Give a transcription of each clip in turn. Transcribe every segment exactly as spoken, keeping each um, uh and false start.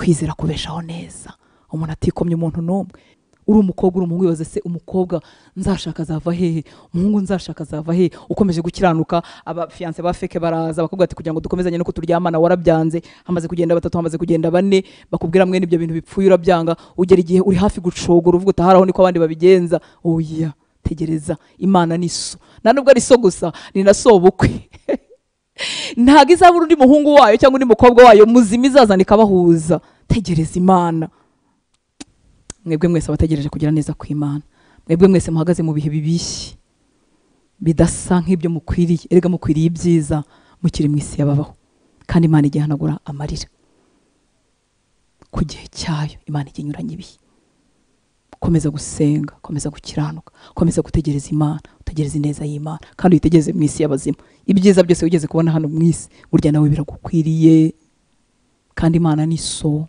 kwizera kubeshaho neza. Umuntu atikomye umuntu n'umwe. Uri umukobwa uri umuhungu yoze se umukobwa nzashaka zava hehe, umuhungu nzashaka zava hehe, ukomeje gukiranuka. Aba fiance ba feke baraza bakubwira ati kugira ngo dukomezanye no kuturyamana warabyanze, hamaze kugenda batatu hamaze kugenda bane, bakubwira mwe n'ibyo bintu bipfuye urabyanga, ugera igihe uri hafi gucogora uvuga utaharaho niko abandi babigenza. Oya, tegereza, Imana niso. Na nubwo ari so gusa ni na so bukwe. Ntago izabura undi muhungu wayo cyangwa undi mukobwa wayo muzima izazana ikabahuza. Tegereza Imana. Mwebwe mwese abategereje kugira neza kw'Imana, mwebwe mwese muhagaze mu bihe bibishye bidasa nk'ibyo mukwiriye, erega mukwiriye ibyiza mukiri mu isi yababaho, kandi Imana igihanagura amarira ku gihe cyayo. Imana iginyuranye ibihe. Komeza gusenga, komeza gukiranuka, komeza gutegereza Imana, utegereza ineza y'Imana, kandi uyitegereze mu isi y'abazima. Ibyiza byose wigeze kubona hano mu isi burya nawe biragukwiriye, kandi Imana ni so.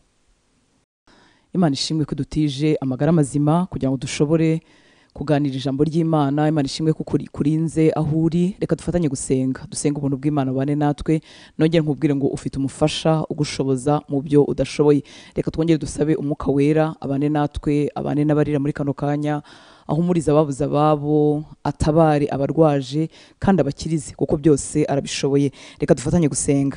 Imana ishimwe ko dutije amagara mazima kugira ngo dushobore kuganira ijambo ry'Imana. Imana ishimwe ko kurinze aho uri. Reka dufatanye gusenga, dusenga ubuntu bw'Imana bane natwe. Nongere nkubwire ngo ufite umufasha ugushoboza mu byo udashoboye. Reka twongere dusabe umwuka wera abane natwe, abane n'abarira muri kano kanya, ahumuriza ababuze ababo, atabare abarwaje kandi abakirize, kuko byose arabishoboye. Reka dufatanye gusenga.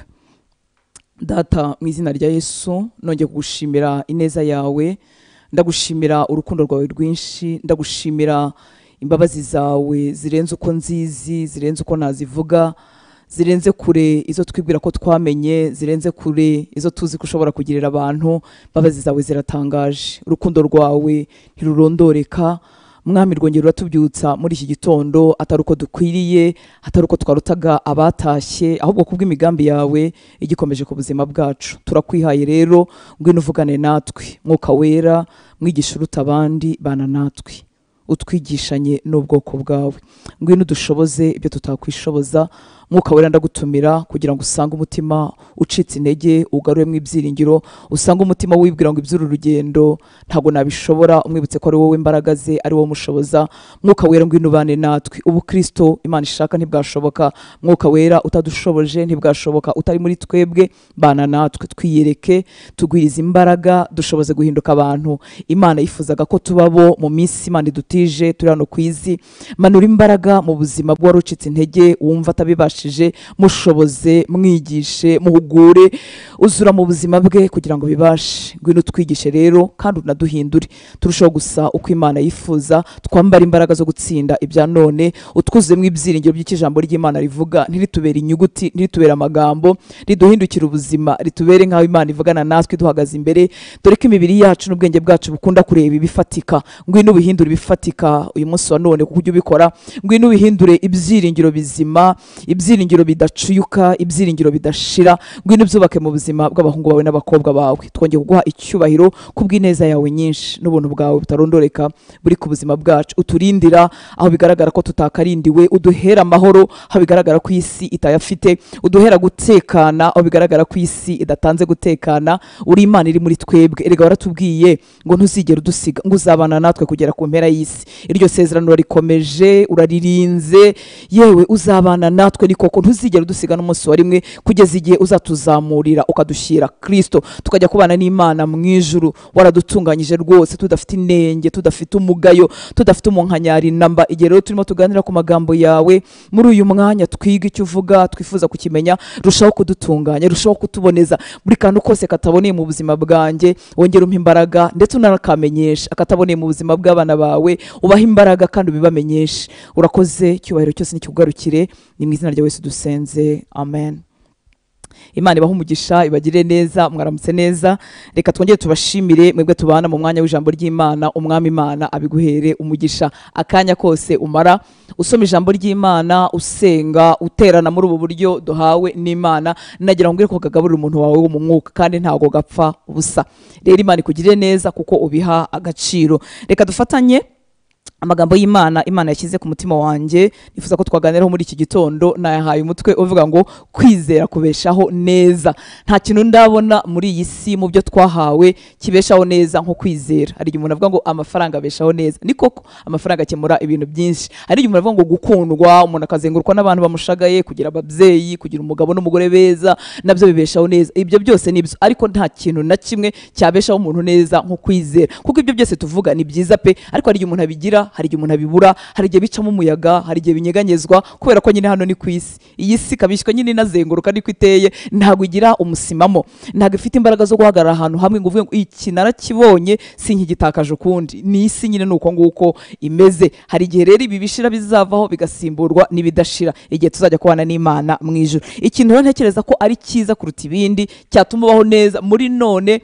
Data, mu izina rya Yesu nongeye kugushimira ineza yawe, ndagushimira urukundo rwawe rwinshi, ndagushimira imbabazi zawe zirenze uko nzizi, zirenze uko nazivuga, zirenze kure izo twibwira ko twamenye, zirenze kure izo tuzi ko ushobora kugirira abantu. Imbabazi zawe ziratangaje, urukundo rwawe ntirurondoreka. Mwami, rwongera uratubyutsa muri iki gitondo, atari uko dukwiriye, atari uko twarutaga abatashye, ahubwo kubw'imigambi yawe igikomeje ku buzima bwacu. Turakwihaye rero, ngwino uvugane natwe. Mwuka wera, mwigisha uruta abandi, bana natwe, utwigishanye n'ubwoko bwawe. Ngwino udushoboze ibyo tutakwishoboza. Mwuka wera, ndagutumira kugira ngo usange umutima ucitse intege, ugaruremo ibyiringiro, usange umutima wibwira ngo iby'uru rugendo ntago nabishobora, umwibutse ko ari wowe imbaraga ze, ari wowe mushoboza. Mwuka wera, ngwino ubane natwe. Ubu Kristo Imana ishaka ntibwashoboka. Mwuka wera, utadushoboje ntibwashoboka, utari muri twebwe, bana natwe, twiyereke, tugwiriza imbaraga, dushoboze guhinduka abantu Imana yifuzaga ko tubabo mu minsi Imana idutije turi hano ku isi. Manura imbaraga mu buzima bw'uwari ucitse intege, wumva atabibasha, mushoboze, mwigishe, muhugure, uzura mu buzima bwe kugira ngo bibashe. Ngwino twigishe rero kandi unaduhindure, turushaho gusa uko Imana yifuza, twambara imbaraga zo gutsinda ibya none, utwuzemo ibyiringiro by'ikijambo ry'Imana rivuga, ntiritubere inyuguti, ntiritubere amagambo, riduhindukira ubuzima, ritubere nk'aho Imana ivugana natwe duhagaze imbere. Dore ko imibiri yacu n'ubwenge bwacu bukunda kureba ibifatika. Ngwino ubihindure ibifatika uyu munsi wa none, kuko ujya ubikora. Ngwino ubihindure ibyiringiro bizima, ibyiringiro bidacuyuka, ibyiringiro bidashira. Ngwino ubyubake mu buzima bw'abahungu bawe n'abakobwa bawe. Twongeye kuguha icyubahiro kubw'ineza yawe nyinshi n'ubuntu bwawe butarondoreka buri ku buzima bwacu. Uturindira aho bigaragara ko tutakarindiwe, uduhera amahoro aho bigaragara ko isi itayafite, uduhera gutekana aho bigaragara ko isi idatanze gutekana. Uri Imana iri muri twebwe. Erega waratubwiye ngo ntuzigera udusiga, ngo uzabana natwe kugera ku mpera y'isi. Iryo sezerano urarikomeje, uraririnze, yewe uzabana natwe ni koko, ntuzigera udusiga n'umunsi wa rimwe, kugeza igihe uzatuzamurira ukadushyira Kristo, tukajya kubana n'Imana mu ijuru. Waradutunganyije rwose, tudafite inenge, tudafite umugayo, tudafite umunkanyari namba. Igihe rero turimo tuganira ku magambo yawe muri uyu mwanya, twiga icyo uvuga, twifuza kukimenya, rushaho kudutunganya, rushaho kutuboneza buri kantu kose kataboneye mu buzima bwanjye. Wongera umpa imbaraga ndetse unakamenyesha akataboneye mu buzima bw'abana bawe, ubaha imbaraga kandi ubibamenyeshe. Urakoze, cyubahiro cyose nikikugarukire, ni mu izina rya Yesu dusenze, amen. Imana ibaha umugisha, ibagire neza, mwaramutse neza. Reka twongere tubashimire mwebwe tubana mu mwanya w'ijambo ry'Imana. Umwami Imana abiguhere umugisha akanya kose umara usoma ijambo ry'Imana, usenga, uterana muri ubu buryo duhawe n'Imana. Nagira ngo ngire ko kagaburira umuntu wawe wo mu mwuka, kandi ntago gapfa ubusa. Rero Imana ikugire neza kuko ubiha agaciro. Reka dufatanye amagambo y'Imana Imana yashyize ku mutima wanjye nifuza ko twaganiraho muri iki gitondo nayahaye umutwe uvuga ngo kwizera kubeshaho neza. Nta kintu ndabona muri iyi si mu byo twahawe kibeshaho neza nko kwizera. Hari igihe umuntu avuga ngo amafaranga abeshaho neza, ni koko amafaranga akemura ibintu byinshi. Hari igihe umuntu avuga ngo gukundwa, umuntu akazengurukwa n'abantu bamushagaye, kugira ababyeyi, kugira umugabo n'umugore beza, nabyo bibeshaho neza. Ibyo byose nibyo, ariko nta kintu na kimwe cyabeshaho umuntu neza nko kwizera, kuko ibyo byose tuvuga ni byiza pe, ariko hari igihe umuntu abigira, hari igihe umuntu abibura, hari igihe bicamo umuyaga, hari igihe binyeganyezwa, kubera ko nyine hano ni ku isi. Iyi si kabishywa nyine inazenguruka niko iteye, ntabwo igira umusimamo, ntabwo ifite imbaraga zo guhagarara ahantu hamwe ngo uvuge ngo iki narakibonye sinkigitakaje ukundi. Ni isi nyine nuko nguko imeze. Hari igihe rero ibi bishira bizavaho bigasimburwa n'ibidashira, igihe tuzajya kubana n'Imana mu ijuru. Ikintu rero ntekereza ko ari cyiza kuruta ibindi cyatuma ubaho neza muri none,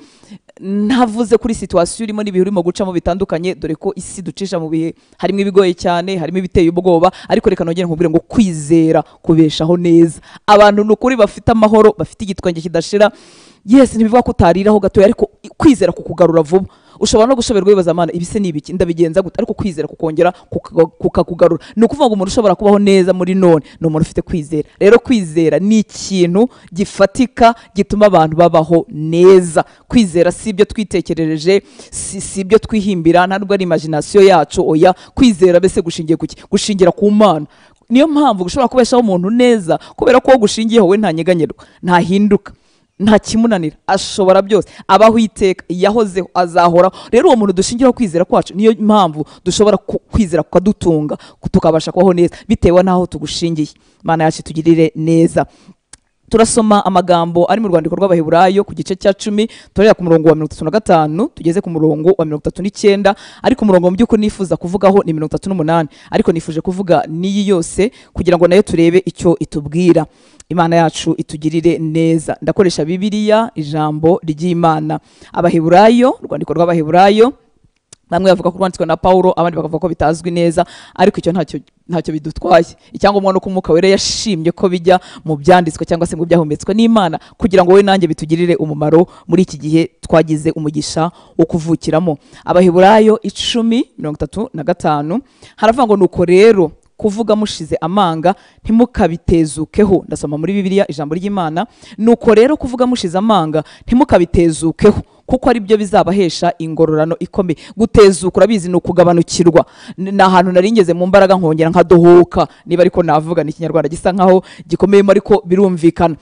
ntavuze kuri situation urimo n'ibihe urimo gucamo bitandukanye, dore ko isi ducisha mu bihe harimo ibigoye cyane, harimo ibiteye ubwoba, ariko reka nongere nkubwire ngo kwizera kubeshaho neza. Abantu n'ukuri bafite amahoro, bafite igitwenge kidashira. Yes, ntibivuga ko utariraho gatoya, ariko kwizera kukugarura vuba. Ushobora no gushoberwa wibaza Mana ibise nibiki ndabigenza gute, ariko kwizera kukongera kukakugarura. Ni ukuvuga ngo umuntu ushobora kubaho neza muri none ni umuntu ufite kwizera. Rero kwizera ni ikintu gifatika gituma abantu babaho neza. Kwizera si ibyo twitekerereje, si, si ibyo twihimbira, ntabwo ari imagination yacu. Oya, kwizera bese gushingiye kuki? Gushingira ku Mana. Niyo mpamvu ushobora kubeshaho umuntu neza, kubera ko gushingiyeho we ntanyeganyerwa, ntahinduka, nta kimunanira, ashobora byose, abaho iteka, yahozeho, azahoraho. Rero uwo muntu dushingiraho kwizera kwacu, niyo mpamvu dushobora kwizera kukadutunga, tukabasha kubaho neza bitewe n'aho tugushingiye. Mana yacu tugirire neza. Turasoma amagambo ari mu rwandiko rw'Abaheburayo ku gice cya cumi, turera ku murongo wa mirongo itatu na gatanu tugeze ku murongo wa mirongo itatu n'icyenda, ariko umurongo mu by'ukuri nifuza kuvugaho ni mirongo itatu n'umunani, ariko nifuje kuvuga n'iyi yose kugira ngo nayo turebe icyo itubwira. Imana yacu itugirire neza. Ndakoresha Bibiliya, ijambo ry'Imana. Abaheburayo, urwandiko rw'Abaheburayo, bamwe bavuga ko rwanditswe na Paulo, abandi bakavuga ko bitazwi neza, ariko icyo ntacyo ntacyo bidutwaye. Icyangombwa nuko Umwuka Wera yashimye ko bijya mu byanditswe cyangwa se mu byahumetswe n'Imana, kugira ngo we nanjye bitugirire umumaro muri iki gihe twagize umugisha wo kuvukiramo. Abaheburayo icumi mirongo itatu na gatanu haravuga ngo nuko rero kuvuga mushize amanga ntimukabitezukeho. Ndasoma muri Bibiliya ijambo ry'Imana. Nuko rero kuvuga mushize amanga ntimukabitezukeho, kuko ari byo bizabahesha ingororano ikomeye. Gutezuka urabizi ni ukugabanukirwa. Ni ahantu naringeze mu mbaraga nkongera nkadohoka, niba ariko navuga ni Ikinyarwanda gisa nkaho gikomeyemo ariko birumvikana.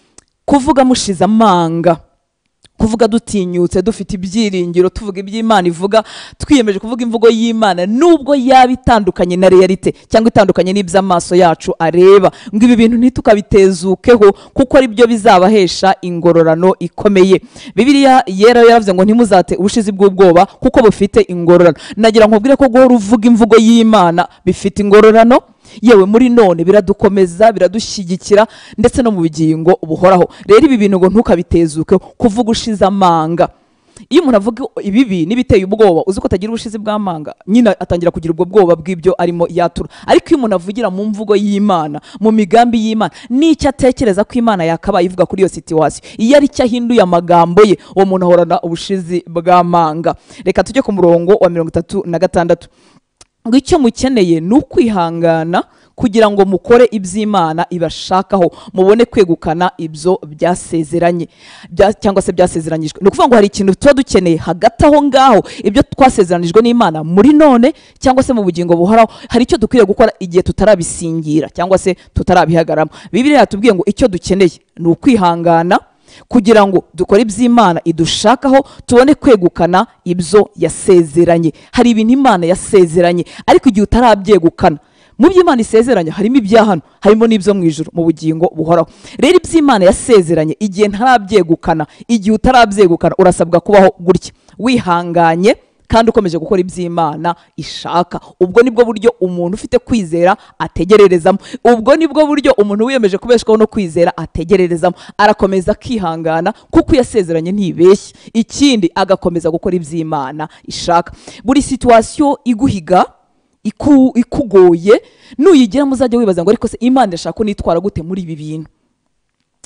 Kuvuga mushize amanga, kuvuga dutinyutse, dufite ibyiringiro, tuvuga iby'Imana ivuga, twiyemeje kuvuga imvugo y'Imana nubwo yaba itandukanye na realite cyangwa itandukanye n'iby'amaso yacu areba. Ngo ibi bintu ntitukabitezukeho, kuko ari byo bizabahesha ingororano ikomeye. Bibiliya yera yaravuze ngo ntimuzate ubushizi bw'ubwoba kuko bufite ingororano. Nagira nkubwire ko guhora uvuga imvugo y'Imana bifite ingororano. Yewe muri none biradukomeza, biradushyigikira, ndetse no mu bugingo buhoraho. Rero ibi bintu ngo ntukabitezuke, kuvuga ushize amanga. Iyo umuntu avuga ibibi n'ibiteye ubwoba, uzi ko atagira ubushizi bw'amanga, nyine atangira kugira ubwo bwoba bw'ibyo arimo yatura. Ariko iyo umuntu avugira mu mvugo y'Imana, mu migambi y'Imana, n'icyo atekereza ko Imana yakabaye ivuga kuri iyo situation, iyo ari cyo ahinduye amagambo ye, uwo muntu ahorana ubushizi bw'amanga. Reka tujye ku murongo wa mirongo itatu na gatandatu. Ngo icyo mukeneye ni ukwihangana kugira ngo mukore iby'Imana ibashakaho, mubone kwegukana ibyo byasezeranye cyangwa se byasezeranyijwe. Ni ukuvuga ngo hari ikintu tuba dukeneye hagati aho ngaho, ibyo twasezeranijwe n'Imana muri none cyangwa se mu bugingo buhoraho, hari icyo dukwiriye gukora igihe tutarabisingira cyangwa se tutarabihagaramo. Bibiliya yatubwiye ngo icyo dukeneye ni ukwihangana kugira ngo dukore iby'Imana idushakaho, tubone kwegukana ibyo yasezeranye. Hari ibintu Imana yasezeranye, ariko igihe utarabyegukana, mu by'Imana isezeranye harimo ibyahano, harimo n'ibyo mu ijuru mu bugingo buhoraho. Rero iby'Imana yasezeranye igihe ntarabyegukana, igihe utarabyegukana, urasabwa kubaho gutya, wihanganye kandi ukomeje gukora iby'Imana ishaka. Ubwo nibwo buryo umuntu ufite kwizera ategererezamo. Ubwo nibwo buryo umuntu wiyemeje kubeshwaho no kwizera ategererezamo. Arakomeza akihangana kuko yasezeranye ntibeshye. Ikindi agakomeza gukora iby'Imana ishaka. Buri situation iguhiga, iku, ikugoye, nuyigira muzajya wibaza ngo ariko se Imana ishaka ko nitwara gute muri ibi bintu.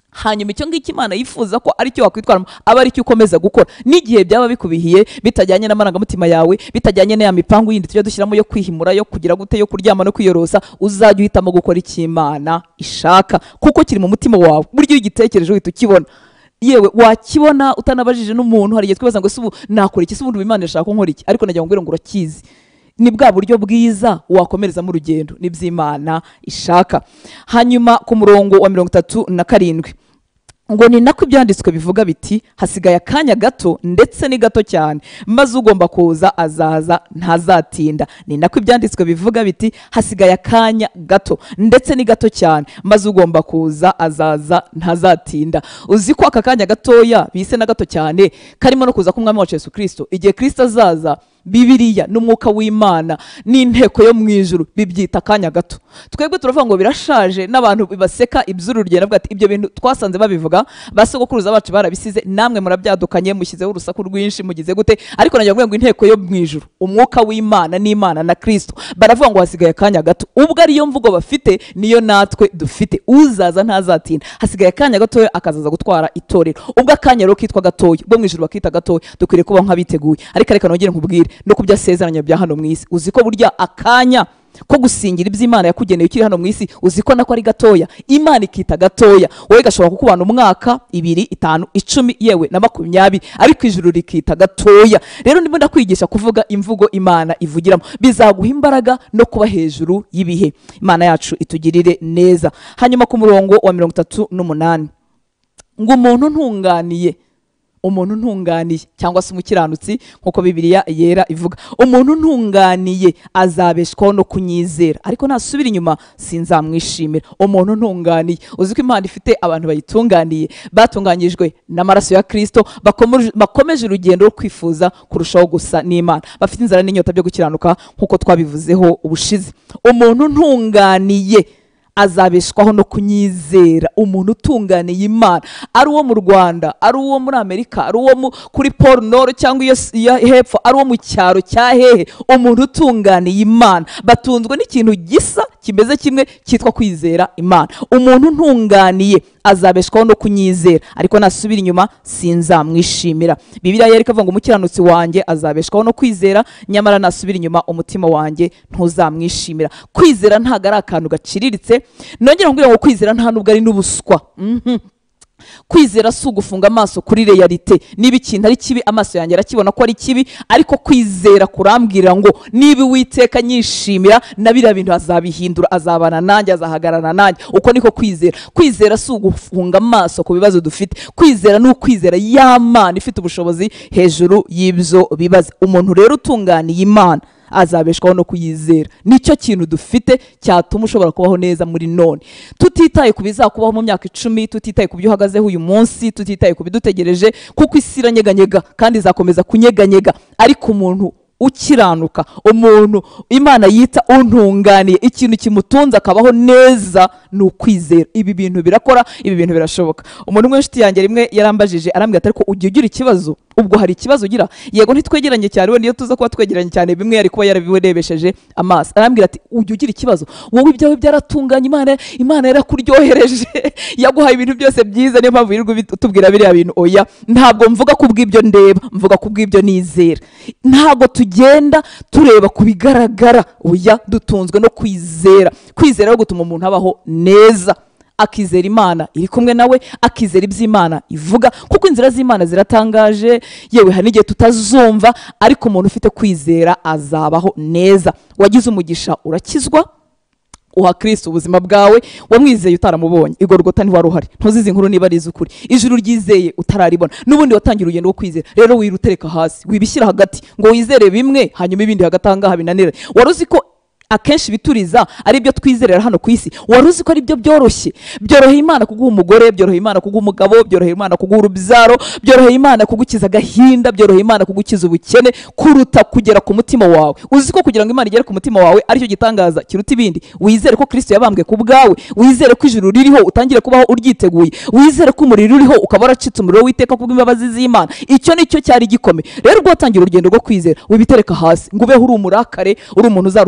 hanyuma icyo ngicyo Imana yifuza ko ari cyo wakwitwaramo aba ari cyo ukomeza gukora, n'igihe byaba bikubihiye bitajyanye n'amarangamutima yawe, bitajyanye n'aya mipangu yindi tujya dushyiramo yo kwihimura, yo kugira gute, yo kuryama no kwiyorosa, uzajya uhitamo gukora icyo Imana ishaka kuko kiri mu mutima wawe. Buryo iyo ugitekereje uhita ukibona, yewe wakibona utanabajije n'umuntu. Hari igihe twibaza ngo subu nakora iki, subu Imana ishaka ko nkora iki, ariko nagira ngo ngo urakizi. Ni bwa buryo bwiza wakomerezamo urugendo n'iby'Imana ishaka. Hanyuma ku murongo wa mirongo itatu na karindwi ngo ni nako ibyanditswe bivuga biti hasigaye akanya gato ndetse ni gato cyane, maze ugomba kuza azaza ntazatinda. Ni nako ibyanditswe bivuga biti hasigaye akanya gato ndetse ni gato cyane, maze ugomba kuza azaza ntazatinda. Uzi ko aka kanya gatoya bise na gato cyane karimo no kuza k'umwami wacu Yesu Kristo. Igihe Kristo azaza, Bibiliya n'umwuka w'Imana n'inteko yo mu ijuru bibyita akanya gato. Twebwe turavuga ngo birashaje, n'abantu baseka iby'uru rugendo bavuga ati ibyo bintu twasanze babivuga, basogokuruza bacu barabisize, namwe murabyadukanye mushyizeho urusaku rwinshi mugize gute. Ariko nagira ngo inteko yo mu ijuru, umwuka w'Imana n'Imana na Kristo baravuga ngo hasigaye akanya gato. Ubwo ariyo mvugo bafite niyo natwe dufite, uzaza ntazatinda. Hasigaye akanya gatoya akazaza gutwara itorero. Ubwo akanya rero kitwa gatoya, ubwo mu ijuru bakita gatoya, dukwiriye kuba nk'abiteguye. Ariko reka nongere nkubwire no kubyasezeranya bya hano mu isi. Uzi ko burya akanya ko gusingira iby'Imana yakugeneye ukiri hano mu isi, uzi ko nako ari gatoya. Imana ikita gatoya, wowe gashobora kukubana umwaka, ibiri, itanu, icumi, yewe na makumyabiri, ariko ijuru rikita gatoya. Rero ndimo ndakwigisha kuvuga imvugo Imana ivugiramo, bizaguha imbaraga no kuba hejuru y'ibihe. Imana yacu itugirire neza. Hanyuma ku murongo wa mirongo itatu n'umunani ngo umuntu ntunganiye, umuntu ntunganiye cyangwa se umukiranutsi nkuko Bibiliya yera ivuga, umuntu ntunganiye azabeshwaho no kunyizera, ariko nasubira inyuma sinzamwishimira. Umuntu ntunganiye, uzi ko Imana ifite abantu bayitunganiye, batunganyijwe n'amaraso ya Kristo, bakomeje urugendo rwo kwifuza kurushaho gusa n'Imana, bafite inzara n'inyota byo gukiranuka nkuko twabivuzeho ubushize. Umuntu ntunganiye azabeshwaho no kunyizera. Umuntu utunganiye Imana, ari uwo mu Rwanda, ari uwo muri Amerika, ari uwo kuri Pole Nord cyangwa iyo hepfo, ari uwo mu cyaro cya hehe, umuntu utunganiye Imana batunzwe n'ikintu gisa kimeze kimwe cyitwa kwizera Imana. Umuntu ntunganiye azabeshwaho no kunyizera, ariko nasubira inyuma sinzamwishimira. Bibiliya yari ikavuga ngo umukiranutsi wanjye azabeshwaho no kwizera, nyamara nasubira inyuma umutima wanjye ntuzamwishimira. Kwizera ntago ari akantu gaciriritse. Nongera ngo ngo kwizera nta nubwo ari n'ubuswa. Mhm. Kwizera si ugufunga amaso kuri realite. Niba ikintu ari kibi amaso yanjye arakibona ko ari kibi, ariko kwizera kurambwira ngo niba Uwiteka nyishimira na biriya bintu azabihindura, azabana nanjye, azahagarana nanjye. Uko niko kwizera. Kwizera si ugufunga amaso ku bibazo dufite. Kwizera ni ukwizera y'Imana ifite ubushobozi hejuru y'ibyo bibazo. Umuntu rero utunganiye Imana azabeshwaho no kuyizera. Nicyo kintu dufite cyatuma ushobora kubaho neza muri none, tutitaye ku bizakubaho mu myaka icumi, tutitaye ku byo uhagazeho uyu munsi, tutitaye ku bidutegereje, kuko isi iranyeganyega kandi izakomeza kunyeganyega. Ariko umuntu ukiranuka, umuntu Imana yita untunganiye, ikintu kimutunza akabaho neza ni ukwizera. Ibi bintu birakora, ibi bintu birashoboka. Umuntu umwe inshuti yanjye rimwe yarambajije, arambwira ati ariko ujye ugira ikibazo, ubwo hari ikibazo ugira? Yego ntitwegeranye cyane, we niyo tuza kuba twegeranye cyane bimwe yari kuba yarabirebesheje amaso. Arambwira ati ujye ugira ikibazo, wowe ibyawe byaratunganye, Imana Imana yarakuryohereje yaguhaye ibintu byose byiza, niyo mpamvu yirirwa tubwira biriya bintu. Oya, ntabwo mvuga kubw'ibyo ndeba, mvuga kubw'ibyo nizera. Ntabwo tugenda tureba kubigaragara, oya, dutunzwe no kwizera. Kwizera no gutuma umuntu abaho neza, akizera Imana iri kumwe nawe, akizera iby'Imana ivuga, kuko inzira z'Imana ziratangaje, yewe hari n'igihe tutazumva, ariko umuntu ufite kwizera azabaho neza. Wagize umugisha urakizwa, uha Kristo ubuzima bwawe, wamwizeye utaramubonye, igorogota ntiwari uhari, ntuzizi inkuru niba ari iz'ukuri, ijuru ryizeye utararibona, n'ubundi watangira urugendo rwo kwizera. Rero wirutereka hasi, wibishyira hagati ngo wizere bimwe hanyuma ibindi hagati ahangaha binanira. Wari uzi ko akenshi bituriza ari byo twizerera hano ku isi? Wari uzi ko ari byo byoroshye? Byoroheye Imana kuguha umugore, byoroheye Imana kuguha umugabo, byoroheye Imana kuguha urubyaro, byoroheye Imana kugukiza agahinda, byoroheye Imana kugukiza ubukene, kuruta kugera ku mutima wawe. Uzi ko kugira ngo Imana igere ku mutima wawe aricyo gitangaza kiruta ibindi? Wizere ko Kristo yabambwe ku bwawe, wizere ko ijuru ririho utangire kubaho uryiteguye, wizere ko umuriro uriho ukaba waracitse umuriro w'Iteka kubw'imbabazi z'Imana. Icyo nicyo cyari gikome. Rero rwo watangira urugendo rwo kwizera, wibitereka hasi ngo ubeho uri umurakare, uri umuntu uzaruhuka ugeze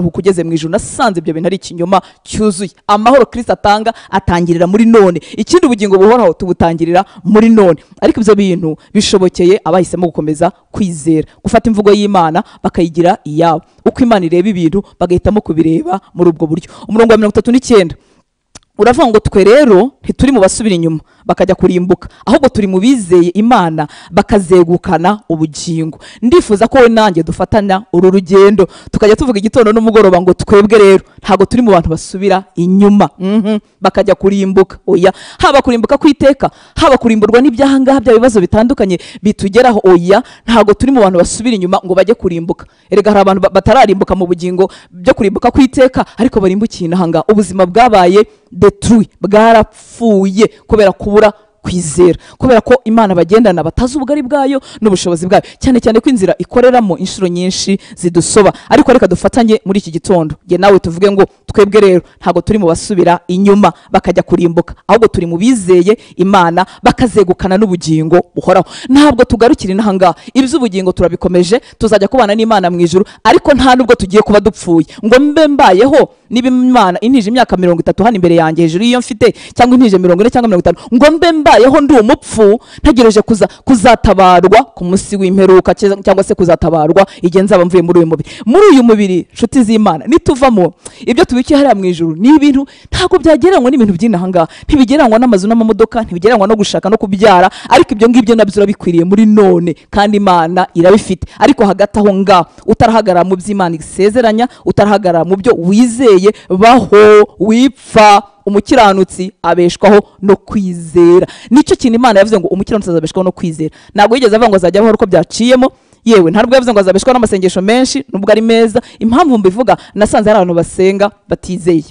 mu ijuru nasanze ibyo bintu ari ikinyoma cyuzuye. Amahoro Kristo atanga atangirira muri none, ikindi ubugingo buhoraho tubutangirira muri none. Ariko ibyo bintu bishobokeye abahisemo gukomeza kwizera, gufata imvugo y'Imana bakayigira iyabo, uko Imana ireba ibintu bagahitamo kubireba muri ubwo buryo. Umurongo wa mirongo itatu n'icyenda uravuga ngo twe rero ntituri mu basubira inyuma bakajya kurimbuka, ahubwo turi mu bizeye Imana bakazegukana ubugingo. Ndifuza ko we nanjye dufatanya uru rugendo, tukajya tuvuga igitondo n'umugoroba ngo twebwe rero ntago turi mu bantu basubira inyuma mm -hmm. bakajya kurimbuka. Oya, haba kurimbuka kwiteka, haba kurimburwa n'ibyaha ngaha bya bibazo bitandukanye bitugeraho, oya ntago turi mu bantu basubira inyuma ngo bajye kurimbuka. Erega hari abantu batararimbuka mu bugingo byo kurimbuka kwiteka, ariko barimbukiye inahanga, ubuzima bwabaye detrui, bwarapfuye kubera kubura kwizera, kubera ko Imana bagendana batazi ubugari bwayo n'ubushobozi bwayo, cyane cyane ko inzira ikoreramo inshuro nyinshi zidusoba. Ariko reka dufatanye muri iki gitondo nge nawe tuvuge ngo twebwe rero ntago turi mu basubira inyuma bakajya kurimbuka, ahubwo turi mu bizeye Imana bakazegukana n'ubugingo buhoraho. Ntabwo tugarukira inahanga, iby'ubugingo turabikomeje, tuzajya kubana n'Imana mu ijuru, ariko nta nubwo tugiye kuba dupfuye ngo mbe mbayeho niba Imana intije imyaka mirongo itatu hano imbere yanjye hejuru iyo mfite, cyangwa intije mirongo ine cyangwa mirongo itanu, ngo mbe mbayeho ndi umupfu ntegereje kuza kuzatabarwa ku munsi w'imperuka, cyangwa se kuzatabarwa igihe nzaba mvuye muri uyu mubiri. Muri uyu mubiri nshuti z'Imana nituvamo, ibyo tubikiye hariya mu ijuru ni ibintu ntabwo byagereranywa n'ibintu by'inahanga, ntibigereranywa n'amazu n'amamodoka, ntibigereranywa no gushaka no kubyara, ariko ibyo ngibyo nabyo urabikwiriye muri none kandi Imana irabifite. Ariko hagati aho ngaho utarahagarara mu by'Imana isezeranya, utarahagarara mu byo wizeye, baho wipfa. Umukiranutsi abeshwaho no kwizera. Nicyo kintu Imana yavuze ngo umukiranutsi azabeshwaho no kwizera. Ntabwo yigeze avuga ngo azajya abaho uko byaciyemo, yewe ntabwo yavuze ngo azabeshwaho n'amasengesho menshi nubwo ari meza. Impamvu mbivuga, nasanze hari abantu basenga batizeye.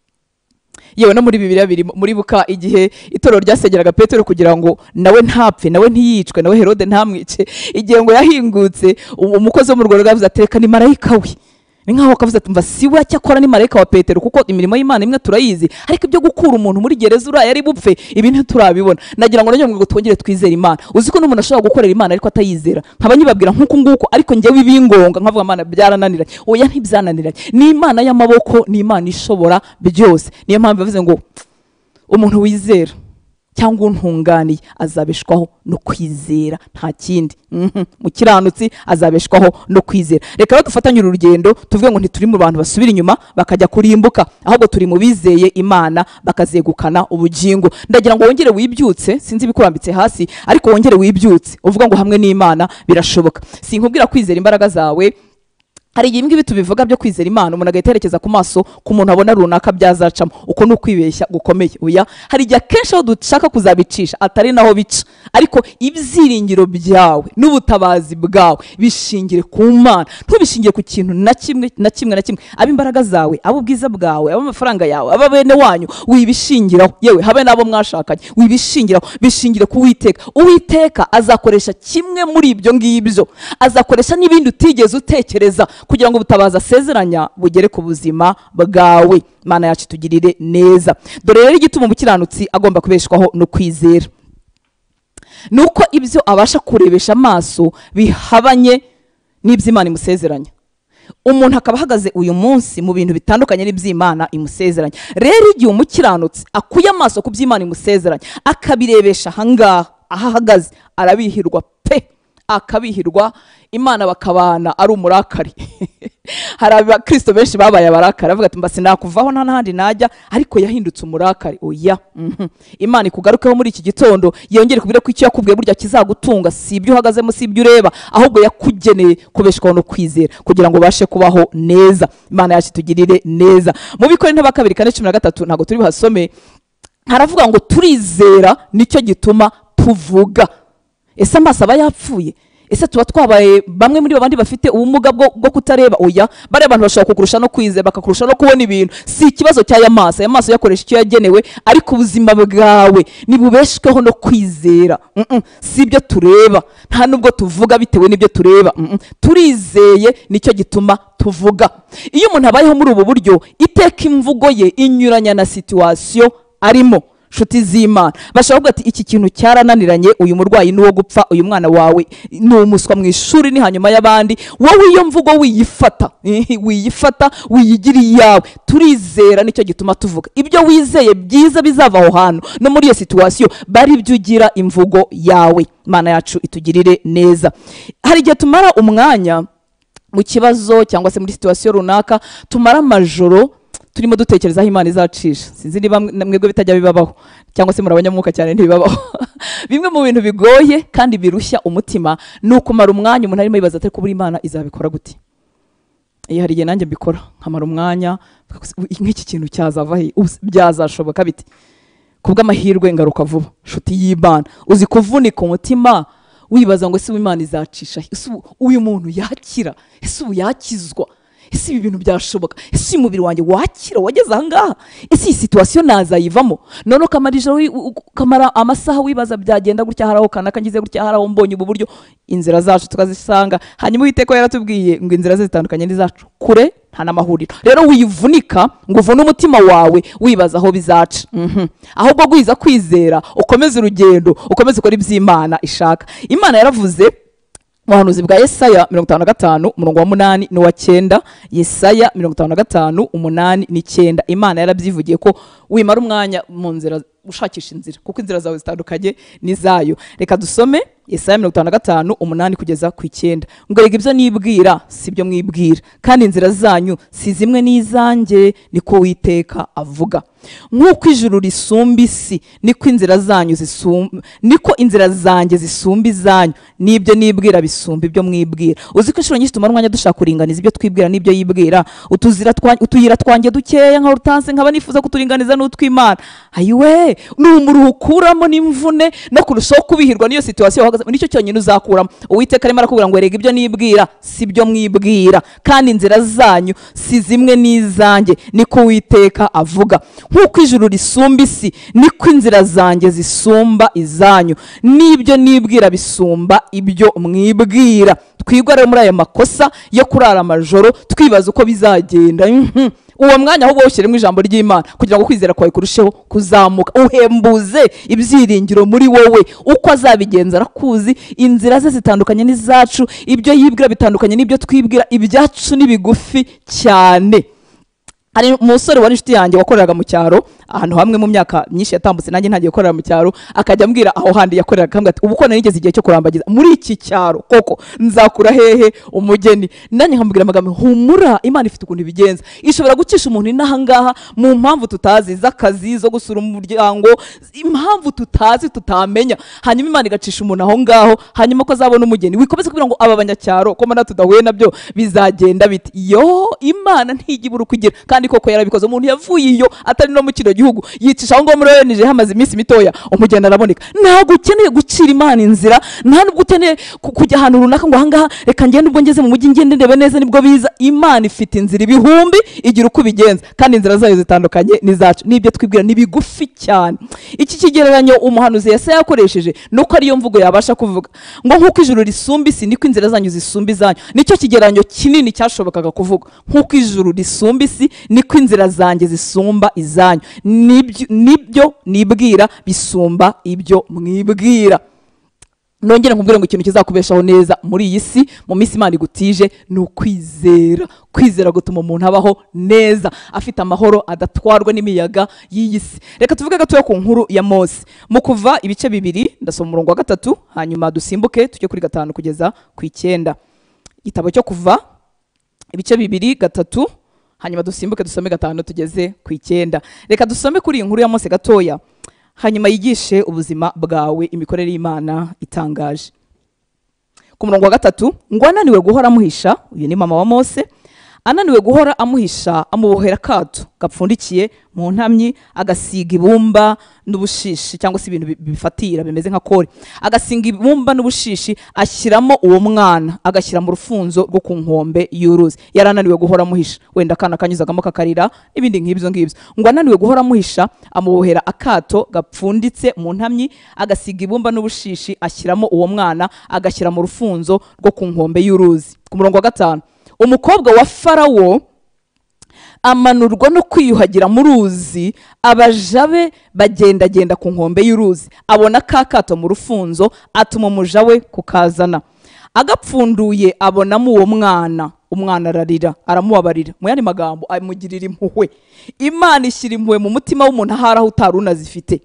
Yewe no muri Bibiliya biri muri buka igihe itorero ryasengeraga Petero kugira ngo nawe ntapfe, nawe ntiyicwe, nawe Herode ntamwice, igihe ngo yahingutse umukozi wo mu rwego rwavuze ateka ni marayika we. Ni nkaho akavuze ati mva siwe cyakora ni marayika wa Petero, kuko imirimo y'Imana imwe turayizi, ariko ibyo gukura umuntu muri gereza uriya yari bupfe ibintu turabibona. Nagira ngo ngo twongere twizere Imana. Uzi ko n'umuntu ashobora gukorera Imana ariko atayizera, nkaba nyibabwira nk'uko nguko, ariko njyewe ibingonga nkavuga Imana byarananiranye. Oya, ntibyananiranye, ni Imana y'amaboko, ni Imana ishobora byose. Niyo mpamvu yavuze ngo umuntu wizera cyangwa untunganiye azabeshwaho no kwizera, nta kindi. mm-hmm. Mukiranutsi azabeshwaho no kwizera. Reka rero dufatanye uru rugendo, tuvuge ngo ntituri mu bantu basubira inyuma bakajya kurimbuka, ahubwo turi mu bizeye Imana bakazegukana ubugingo. Ndagira ngo wongere wibyutse, sinzi bikurambitse hasi, ariko wongere wibyutse uvuga ngo hamwe n'Imana birashoboka. Sinkubwira kwizera imbaraga zawe, hari igihe imbwi tubivuga byo kwizera Imana umuntu agaterekeza ku maso ku muntu abona runaka byazacamo, uko no kwibeshya gukomeye. Oya, hari igihe kenshi aho dushaka kuzabicisha atari naho bica, ariko ibyiringiro byawe n'ubutabazi bwawe bishingire ku Mana, ntubishingire ku kintu na kimwe na kimwe na kimwe. Aba imbaraga zawe, abo ubwiza bwawe, abo amafaranga yawe, aba bene wanyu wibishingiraho, yewe habe nabo mwashakanye wibishingiraho, bishingire ku Uwiteka. Uwiteka azakoresha kimwe muri ibyo ngibyo, azakoresha n'ibindi utigeze utekereza kugira ngo ubutabaza asezeranya bugere ku buzima bwawe. Imana yacu tugirire neza. Dore rero igituma umukiranutsi agomba kubeshwaho no kwizera, nuko ibyo abasha kurebesha amaso bihabanye n'iby'Imana imusezeranya. Umuntu akaba ahagaze uyu munsi mu bintu bitandukanye n'iby'Imana imusezeranya. Rero igihe umukiranutsi akuye amaso ku by'Imana imusezeranya akabirebesha ahangaha aho ahagaze, arabihirwa pe, akabihirwa, Imana bakabana ari umurakari. Hari abakristo benshi babaye abarakari, avuga ati mba sinakuvaho nta n'ahandi najya, ariko yahindutse umurakari. Oya, mm -hmm. Imana ikugarukeho muri iki gitondo, yongere kubwira ko icyo yakubwiye burya kizagutunga, si ibyo uhagazemo, si ibyo ureba, ahubwo yakugeneye kubeshwaho no kwizera kugira ngo ubashe kubaho neza. Imana yacu tugirire neza. Mu Bikorintho ba kabiri kane cumi na gatatu ntabwo turi buhasome, haravuga ngo turizera nicyo gituma tuvuga. Ese amaso aba yapfuye? Ese tuba twabaye bamwe muri babandi bafite ubumuga bwo, bwo kutareba? Oya, bare abantu bashobora kukurusha no kwizera, bakakurusha no kubona ibintu. Si ikibazo cy'aya maso, aya maso yakoresha icyo yagenewe, ariko ubuzima bwawe nibubeshweho no kwizera. mm -mm. Si ibyo tureba, nta nubwo tuvuga bitewe n'ibyo tureba. mm -mm. Turizeye nicyo gituma tuvuga. Iyo umuntu abayeho muri ubu buryo, iteka imvugo ye inyuranya na situation arimo. nshuti z'Imana bashaka ati iki kintu cyarananiranye, uyu murwayi ni wo gupfa, uyu mwana wawe ni umuswa mu ishuri ni hanyuma y'abandi, wowe iyo mvugo wiyifata wiyifata wiyigira iyawe. Turizera nicyo gituma tuvuga ibyo wizeye byiza bizava aho hantu no muri iyo situation bari byo ugira imvugo yawe. Imana yacu itugirire neza. Hari igihe tumara umwanya mu kibazo cyangwa se muri situation runaka, tumara amajoro turimo dutekereza aho Imana izacisha. Sinzi niba mwebwe bitajya bibabaho cyangwa se murabanyamwuka cyane ntibibabaho. Bimwe mu bintu bigoye kandi birushya umutima ni ukumara umwanya umuntu arimo yibaza ati kubura Imana izabikora gute. Iyo hari igihe nanjye mbikora nkamara umwanya nk'iki kintu cyazava he, byazashoboka biti. Kubw'amahirwe ngaruka vuba nshuti y'Imana, uzi kuvunika umutima wibaza ngo ese Imana izacisha, ese uyu muntu yakira, ese ubu yakizwa, ese ibi bintu byashoboka, ese umubiri wanjye wakira wageze aha ngaha, ese iyi situation nazayivamo. None kamara ijoro kamara amasaha wibaza byagenda gutya, haraho kanaka ngize gutya, haraho mbonye ubu buryo. Inzira zacu tukazisanga, hanyuma Uwiteka yaratubwiye ngo inzira ze zitandukanye n'izacu, kure nta n'amahuriro. Rero wivunika ngo uvune umutima wawe wibaza aho bizaca. Mhm. Ahubwo gwiza kwizera, ukomeze urugendo, ukomeze ukora iby'Imana ishaka. Imana yaravuze Muhanuzi bwa Yesaya mirongo itanu na gatanu umurongo wa munani n'uwa cyenda. Yesaya mirongo itanu na gatanu umunani n'icyenda. Imana yarabyivugiye ko wimara umwanya mu nzira ushakisha inzira, kuko inzira zawe zitandukanye n'izayo. Reka dusome Yesaya mirongo itanu na gatanu umunani kugeza ku icyenda. Ngo rega ibyo nibwira sibyo mwibwira, kandi inzira zanyu si zimwe n'izanjye, niko Uwiteka avuga. Nk'uko ijuru risumba isi, niko inzira zanyu zisumba, niko inzira zanjye zisumba izanyu, n'ibyo nibwira bisumba ibyo mwibwira. Uzi ko inshuro nyinshi tumara umwanya dushaka kuringaniza ibyo twibwira n'ibyo yibwira. Utuzira utuyira twanjye dukeya nka Hortense nkaba nifuza kuturinganiza n'utw'Imana. Ayiwe, n'umuruhu ukuramo n'imvune no kurushaho kubihirwa n'iyo situation uhagaze, nicyo cyonyine uzakuramo. Uwiteka arimo arakubwira ngo erega ibyo nibwira sibyo mwibwira, kandi inzira zanyu si zimwe n'izanjye, niko Uwiteka avuga. Nk'uko ijuru risumba isi, niko inzira zanjye zisumba izanyu, n'ibyo nibwira bisumba ibyo mwibwira. Twigwa rero muri aya makosa yo kurara amajoro twibaza uko bizagenda. Uwo mwanya ahubwo ushyiremo ijambo ry'Imana kugira ngo kwizera kwawe kurusheho kuzamuka. Uhembuze ibyiringiro muri wowe, uko azabigenza arakuzi. Inzira ze zitandukanye n'izacu, ibyo yibwira bitandukanye n'ibyo twibwira. Ibyacu ni bigufi cyane. Hari umusore wari inshuti yanjye wakoreraga mu cyaro ahantu hamwe mu myaka myinshi yatambutse, nanjye ntagiye gukorera mu cyaro, akajya ambwira aho handi yakoreraga, akambwira ati ubu ko nigeze igihe cyo kurambagiza muri iki cyaro koko nzakura hehe umugeni. Nanjye nkambwira amagambo, humura, Imana ifite ukuntu ibigenza, ishobora gucisha umuntu inaha ngaha mu mpamvu tutazi z'akazi, zo gusura umuryango, impamvu tutazi tutamenya, hanyuma Imana igacisha umuntu aho ngaho, hanyuma ko azabona umugeni. Wikomeze kubwira ngo aba banyacyaro ko mana tudahuye nabyo bizagenda biti. Yo, Imana ntijibura kugira, kandi koko yarabikoze. Umuntu yavuye iyo atari no mu kino gihugu yicisha aho ngo muri Yesu hamaze iminsi mitoya umugenda araboneka. Ntabwo ukeneye gucira Imana inzira, nta nubwo ukeneye kujya ahantu runaka ngo ahangaha reka ngende ubwo ngeze mu mujyi ngende ndebe neza nibwo biza. Imana ifite inzira ibihumbi igira uko bigenza, kandi inzira zayo zitandukanye n'izacu, n'ibyo twibwira ni bigufi cyane. Iki kigereranyo umuhanuzi Yesaya yakoresheje nuko ariyo mvugo yabasha kuvuga ngo nk'uko ijuru risumba isi, niko inzira zanyu zisumba izanyu. Nicyo kigereranyo kinini cyashobokaga kuvuga, nk'uko ijuru risumba isi, niko inzira zanjye zisumba izanyu, nibyo nibyo nibwira bisumba ibyo mwibwira. Nongera nkubwira ngo ikintu kizakubeshaho neza muri iyi si mu minsi Imana igutije ni ukwizera. Kwizera gutuma umuntu abaho neza, afite amahoro, adatwarwa n'imiyaga y'iyi si. Reka tuvuge gatoya ku nkuru ya Mose. Mu Kuva ibice bibiri, ndasoma umurongo wa gatatu hanyuma dusimbuke tujye kuri gatanu kugeza ku icyenda. Igitabo cyo Kuva ibice bibiri gatatu hanyuma dusimbuke dusome gatanu tugeze ku icyenda. Reka dusome kuri iyi nkuru ya Mose gatoya, hanyuma yigishe ubuzima bwawe, imikorere y'Imana itangaje. Ku murongo wa gatatu, ngo ananiwe guhora amuhisha, uyu ni mama wa Mose, ananiwe guhora amuhisha, amubohera akato gapfundikiye mu ntamyi, agasiga ibumba n'ubushishi cyangwa se ibintu bifatira bimeze nka kore, agasinga ibumba n'ubushishi, ashyiramo uwo mwana, agashyira mu rufunzo rwo ku nkombe y'uruzi. Yarananiwe guhora amuhisha, wenda akana kanyuzagamo kakarira ibindi nk'ibyo ngibyo. Ngo ananiwe guhora amuhisha, amubohera akato gapfunditse mu ntamyi, agasiga ibumba n'ubushishi, ashyiramo uwo mwana, agashyira mu rufunzo rwo ku nkombe y'uruzi. Ku murongo wa gatanu, umukobwa wa Farawo amanurwa no kwiyuhagira mu ruzi. Abaja be bagendagenda ku nkombe y'uruzi, abona ka kato mu rufunzo, atuma umuja we kukazana. Agapfunduye abonamo uwo mwana, umwana ararira, aramubabarira. Mu yandi magambo amugirira impuhwe. Imana ishyira impuhwe mu mutima w'umuntu ahari aho utari unazifite.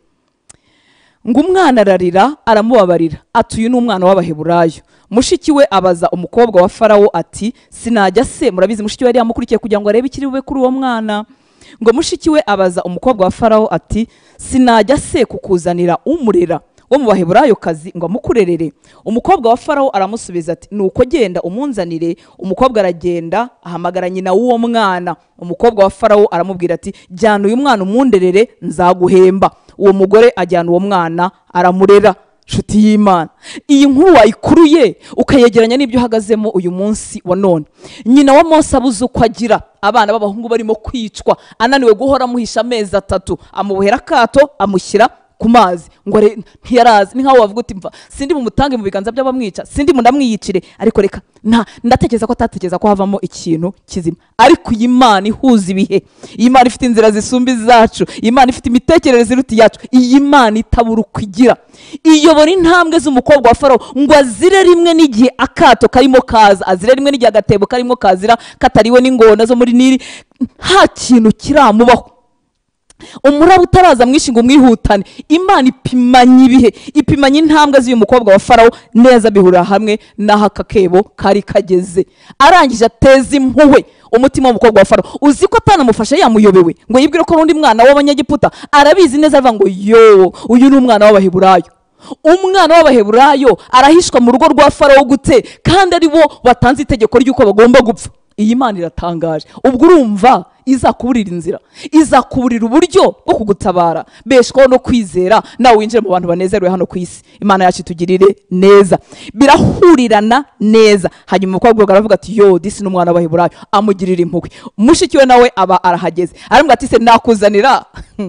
Ngo umwana ararira, aramubabarira, ati uyu ni umwana w'Abaheburayo. Mushiki we abaza umukobwa wa Farawo ati sinajya se, murabizi mushiki we yari yamukurikiye kugira ngo arebe ikiri bube kuri uwo mwana. Ngo mushiki we abaza umukobwa wa Farawo ati sinajya se kukuzanira umurera wo mu Baheburayo kazi ngo amukurerere. Umukobwa wa Farawo aramusubiza ati nuko genda umunzanire. Umukobwa aragenda ahamagara nyina w'uwo mwana. Umukobwa wa Farawo aramubwira ati jyana uyu mwana umunderere nzaguhemba. Uwo mugore ajyana uwo mwana aramurera. Nshuti y'Imana, iyi nkuru wayikuruye ukayegeranya n'ibyo uhagazemo uyu munsi wa none. Nyina wa Mose abuze uko agira, abana b'abahungu barimo kwicwa, ananiwe guhora amuhisha amezi atatu, amubohera akato amushyira ku mazi. Ngo ntiyarazi, ni nkaho wavuga uti mva sindi mumutange mu biganza by'abamwica, sindi mundamwiyicire, ariko reka nta ndatekereza ko atatekereza ko havamo ikintu kizima. Ariko iyi Imana ihuza ibihe, iyi Imana ifite inzira zisumba izacu, iyi Imana ifite imitekerereze iruta yacu, iyi Imana itabura uko igira. Iyobora intambwe z'umukobwa wa Farawo ngo azire rimwe n'igihe akato karimo kaza, azire rimwe n'igihe agatebo karimo kazira katariwe n'ingona zo muri Nili, nta kintu kiramubaho. Umuraba utaraza mwinshi ngo mwihutane. Imana ipimanya ibihe, ipimanya intambwe z'uyu mukobwa wa Farawo neza, bihurira hamwe n'aho akakebo kari kageze. Arangije ateza impuhwe umutima w'umukobwa wa Farawo. Uzi ko atanamufashe yamuyobewe ngo yibwire ko undi mwana w'Abanyagiputa, arabizi neza avuga ngo yo uyu ni umwana w'Abaheburayo. Umwana w'Abaheburayo arahishwa mu rugo rwa Farawo gute kandi ari bo batanze itegeko ry'uko bagomba gupfa. Iyi Imana iratangaje. Ubwo urumva izakuburira inzira, izakuburira uburyo bwo kugutabara. Beshwaho no kwizera nawe winjire mu bantu banezerewe hano ku isi. Imana yacu itugirire neza, birahurirana neza. Hanyuma umukobwa aravuga ati yo disi ni umwana w'Abaheburayo, amugirira impuhwe. Mushiki we nawe aba arahageze, aramubwira ati se nakuzanira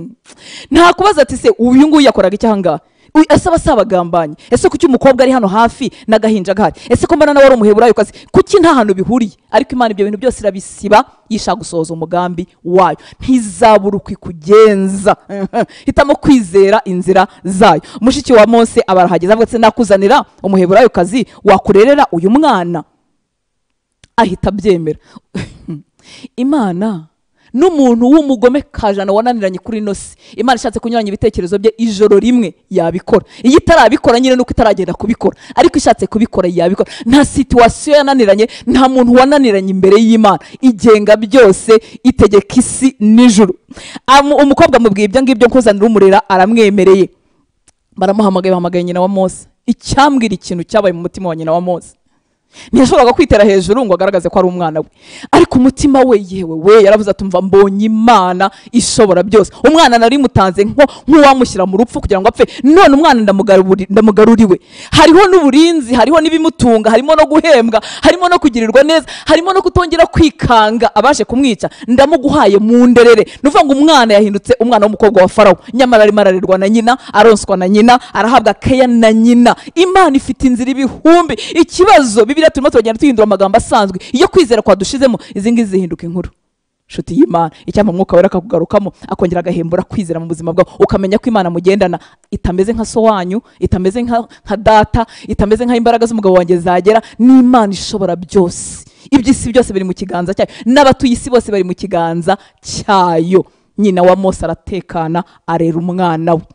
nta kubaza ati se uyu nguyu yakoraga icyanga. Ese abasabagambanye, ese kuki umukobwa ari hano hafi n'agahinja gahari, ese ko mbana nawe ari Umuheburayo kazi, kuki nta hantu bihuriye? Ariko Imana ibyo bintu byose irabisiba, yishaka gusohoza umugambi wayo. Ntizabura uko ikugenza, hitamo kwizera inzira zayo. Mushiki wa Mose abarahageze, avuga ati nakuzanira Umuheburayo kazi wakurerera uyu mwana. Ahita abyemera. Imana n'umuntu w'umugome kajana wananiranye kuri nosi, Imana ishatse kunyuranya ibitekerezo bye ijoro rimwe yabikora. Iyo itarabikora nyine nuko itaragenda kubikora, ariko ishatse kubikora yabikora. Nta situation yananiranye, nta muntu wananiranye imbere y'Imana. Igenga byose, itegeka isi n'ijuru. Umukobwa amubwiye ibyo ngibyo nkuzanira umurera, aramwemereye. Baramuhamagaye, bahamagaye nyina wa Mose. Icyambwira ikintu cyabaye mu mutima wa nyina wa Mose, ntiyashoboraga kwitera hejuru ngo agaragaze ko ari umwana we, ariko umutima we yewe we yaravuze atumva mbonye Imana ishobora byose. Umwana nari mutanze nko nk'uwamushyira mu rupfu kugira ngo apfe, none umwana ndamugaruriwe. Hariho n'uburinzi, hariho n'ibimutunga, harimo no guhembwa, harimo no kugirirwa neza, harimo no kutongera kwikanga abaje kumwica. Ndamuguhaye mu nderere. Nuvuga ngo umwana yahindutse umwana w'umukobwa wa Farawo, nyamara arimo ararerwa na nyina, aronswa na nyina, arahabwa keya na nyina. Imana ifite inzira ibihumbi. Ikibazo Bibiliya turimo turagenda tuhindura amagambo asanzwe, iyo kwizera kwa dushizemo izi ngizi zihinduka inkuru. Nshuti y'Imana, icyampa Mwuka Wera akakugarukamo akongera agahembura kwizera mu buzima bwawe, ukamenya ko Imana mugendana itameze nka so wanyu, itameze nka nka data, itameze nka imbaraga z'umugabo wanjye zagera. Ni Imana ishobora byose. Iby'isi byose biri mu kiganza cyayo, n'abatuye isi bose bari mu kiganza cyayo. Nyina wa Mose aratekana, arera umwana we.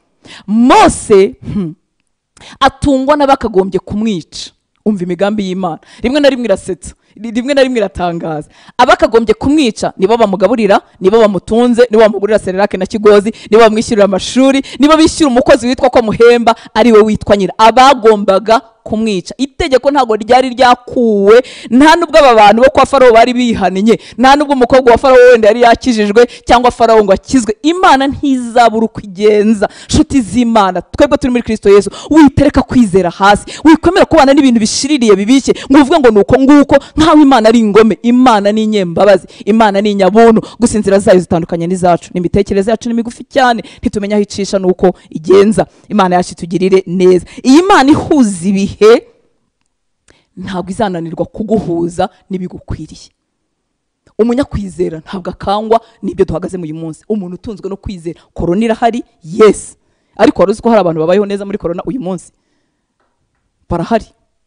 Mose hmm, atungwa n'abakagombye kumwica. Umva imigambi y'Imana, rimwe na rimwe irasetsa, rimwe na rimwe iratangaza. Abakagombye kumwica nibo bamugaburira, nibo bamutunze, nibo bamugurira serelake na kigozi, nibo bamwishyurira amashuri, nibo bishyura umukozi witwa ko muhemba ari we witwa nyina. Abagombaga kumwica. Itegeko ntago ryari ryakuwe, nta nubwo aba bantu bo kwa Farawo bari bihaniye, nta nubwo umukobwa wa Farawo wenda yari yakijijwe cyangwa Farawo ngo akizwe. Imana ntizabura uko igenza. Nshuti z'Imana, twebwe turi muri Kristo Yesu, witereka kwizera hasi, wikomera kubana n'ibintu bishiririye bibishye ngo uvuge ngo nuko nguko, nkaho Imana ari ingome. Imana ni inyembabazi, Imana ni inyabuntu, gusa inzira zayo zitandukanye n'izacu, n'imitekerereze yacu ni migufi cyane, ntitumenya aho icisha nuko igenza. Imana yacu itugirire neza. Iyi Imana ihuza ibihe ntabwo izananirwa kuguhuza n'ibigukwiriye. Umunyakwizera ntabwo akangwa nibyo duhagaze mu uyu munsi. Umuntu utunzwe no kwizera. Corona irahari, yes, ariko waruzi ko hari abantu babayeho neza muri corona uyu munsi? Barahari.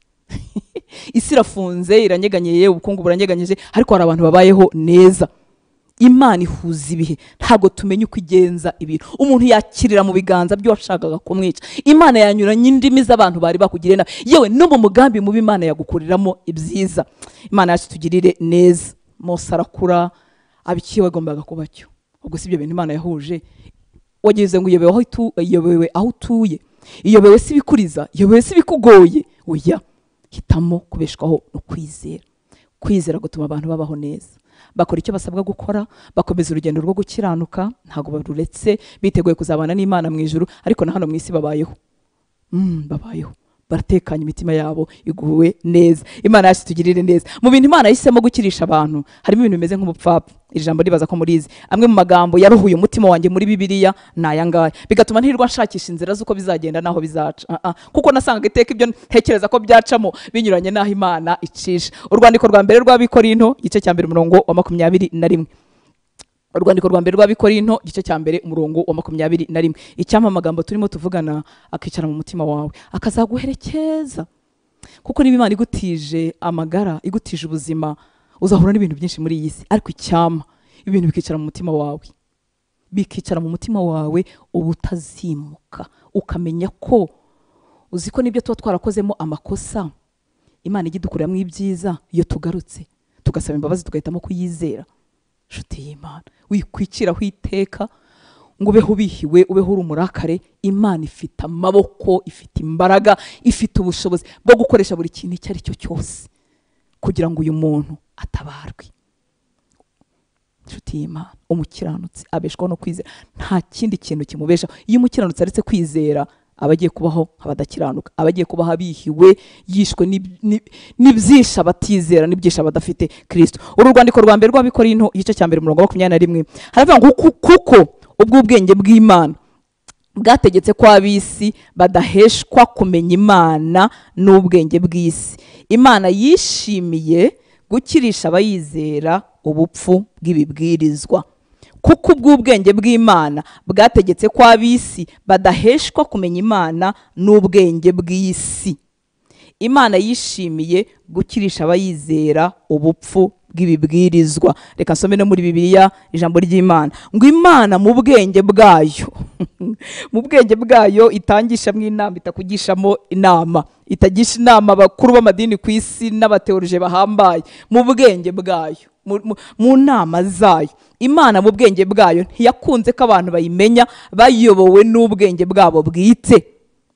Isi irafunze, iranyeganyeye, ubukungu buranyeganyeje, ariko hari abantu babayeho neza. Imana ihuza ibihe, ntago tumenye uko igenza ibintu. Umuntu yakirira mu biganza byo washakaga kumwica. Imana yanyuranye indimi z'abantu bari bakugirira nabi, yewe no mu mugambi mubi Imana yagukuriramo ibyiza. Imana yacu tugirire neza. Mose arakura, abikiwe agombaga kuba cyo. Ubwo si ibyo bintu Imana yahuje. Wagize ngo uyobewe aho itu, uyobewe aho utuye, iyobewe si bikuriza, iyobewe si bikugoye. Oya, hitamo kubeshwaho no kwizera. Kwizera gutuma abantu babaho neza, bakora icyo basabwa gukora, bakomeza urugendo rwo gukiranuka, ntago baruretse, biteguye kuzabana n'Imana mu ijuru, ariko na hano mu isi babayeho. Mm, babayeho. Baratekanye imitima yabo iguwe neza. Imana yacu tugirire neza. Mu bintu Imana yahisemo gukirisha abantu harimo ibintu bimeze nk'ubupfapfa. Iri jambo ribaza ko murizi. Amwe mu magambo yaruhuye umutima wanjye muri Bibiliya nayangaya, bigatuma ntirwa nshakisha inzira z'uko bizagenda naho bizaca. Uh -uh. Kuko nasanga iteka ibyo ntekereza ko byacamo binyuranye naho Imana icisha. Urwandiko rwa mbere rw'Abikorinto igice cya mbere umurongo wa makumyabiri na rimwe. Urwandiko rwa mbere rw'Abikorinto igice cya mbere umurongo wa makumyabiri na rimwe. Icyampa amagambo turimo tuvugana akicara mu mutima wawe, akazaguherekeza. Kuko niba Imana igutije amagara, igutije ubuzima, uzahura n'ibintu byinshi muri iyi si, ariko icyampa ibintu bikicara mu mutima wawe, bikicara mu mutima wawe ubutazimuka, ukamenya ko uzi ko nibyo tuba twarakozemo amakosa, Imana igidukuramo ibyiza. Iyo tugarutse tugasaba imbabazi tugahitamo kuyizera, nshuti y'Imana, wikwiciraho iteka ngo ubeho ubihiwe, ubeho uri umurakare. Imana ifite amaboko, ifite imbaraga, ifite ubushobozi bwo gukoresha buri kintu icyo ari cyo cyose kugira ngo uyu muntu atabarwe. Nshuti y'Imana, umukiranutsi abeshwaho no kwizera, nta kindi kintu kimubeshaho. Iyo umukiranutsi aretse kwizera, abagiye kubaho abadakiranuka, abagiye kubaho abihiwe, yishwe n'ibyisha abatizera, n'ibyisha abadafite Kristo. Uru rwandiko rwa mbere rw'Abikorinto igice cya mbere umurongo wa makumyabiri na rimwe haravuga ngo kuko ubwo ubwenge bw'Imana bwategetse ko ab'isi badaheshwa kumenya Imana n'ubwenge bw'isi, Imana yishimiye gukirisha abayizera ubupfu bw'ibibwirizwa. Kuko ubw'ubwenge bw'Imana bwategetse ko ab'isi badaheshwa kumenya Imana n'ubwenge bw'isi, Imana yishimiye gukirisha abayizera ubupfu bw'ibibwirizwa. Reka nsome no muri Bibiliya ijambo ry'Imana ngo Imana mu bwenge bwayo mu bwenge bwayo itangishamo inama, itakugishamo inama, itagisha inama abakuru b'amadini ku isi n'abateorije bahambaye. Mu bwenge bwayo, mu nama zayo, Imana mu bwenge bwayo ntiyakunze ko abantu bayimenya bayobowe n'ubwenge bwabo bwite.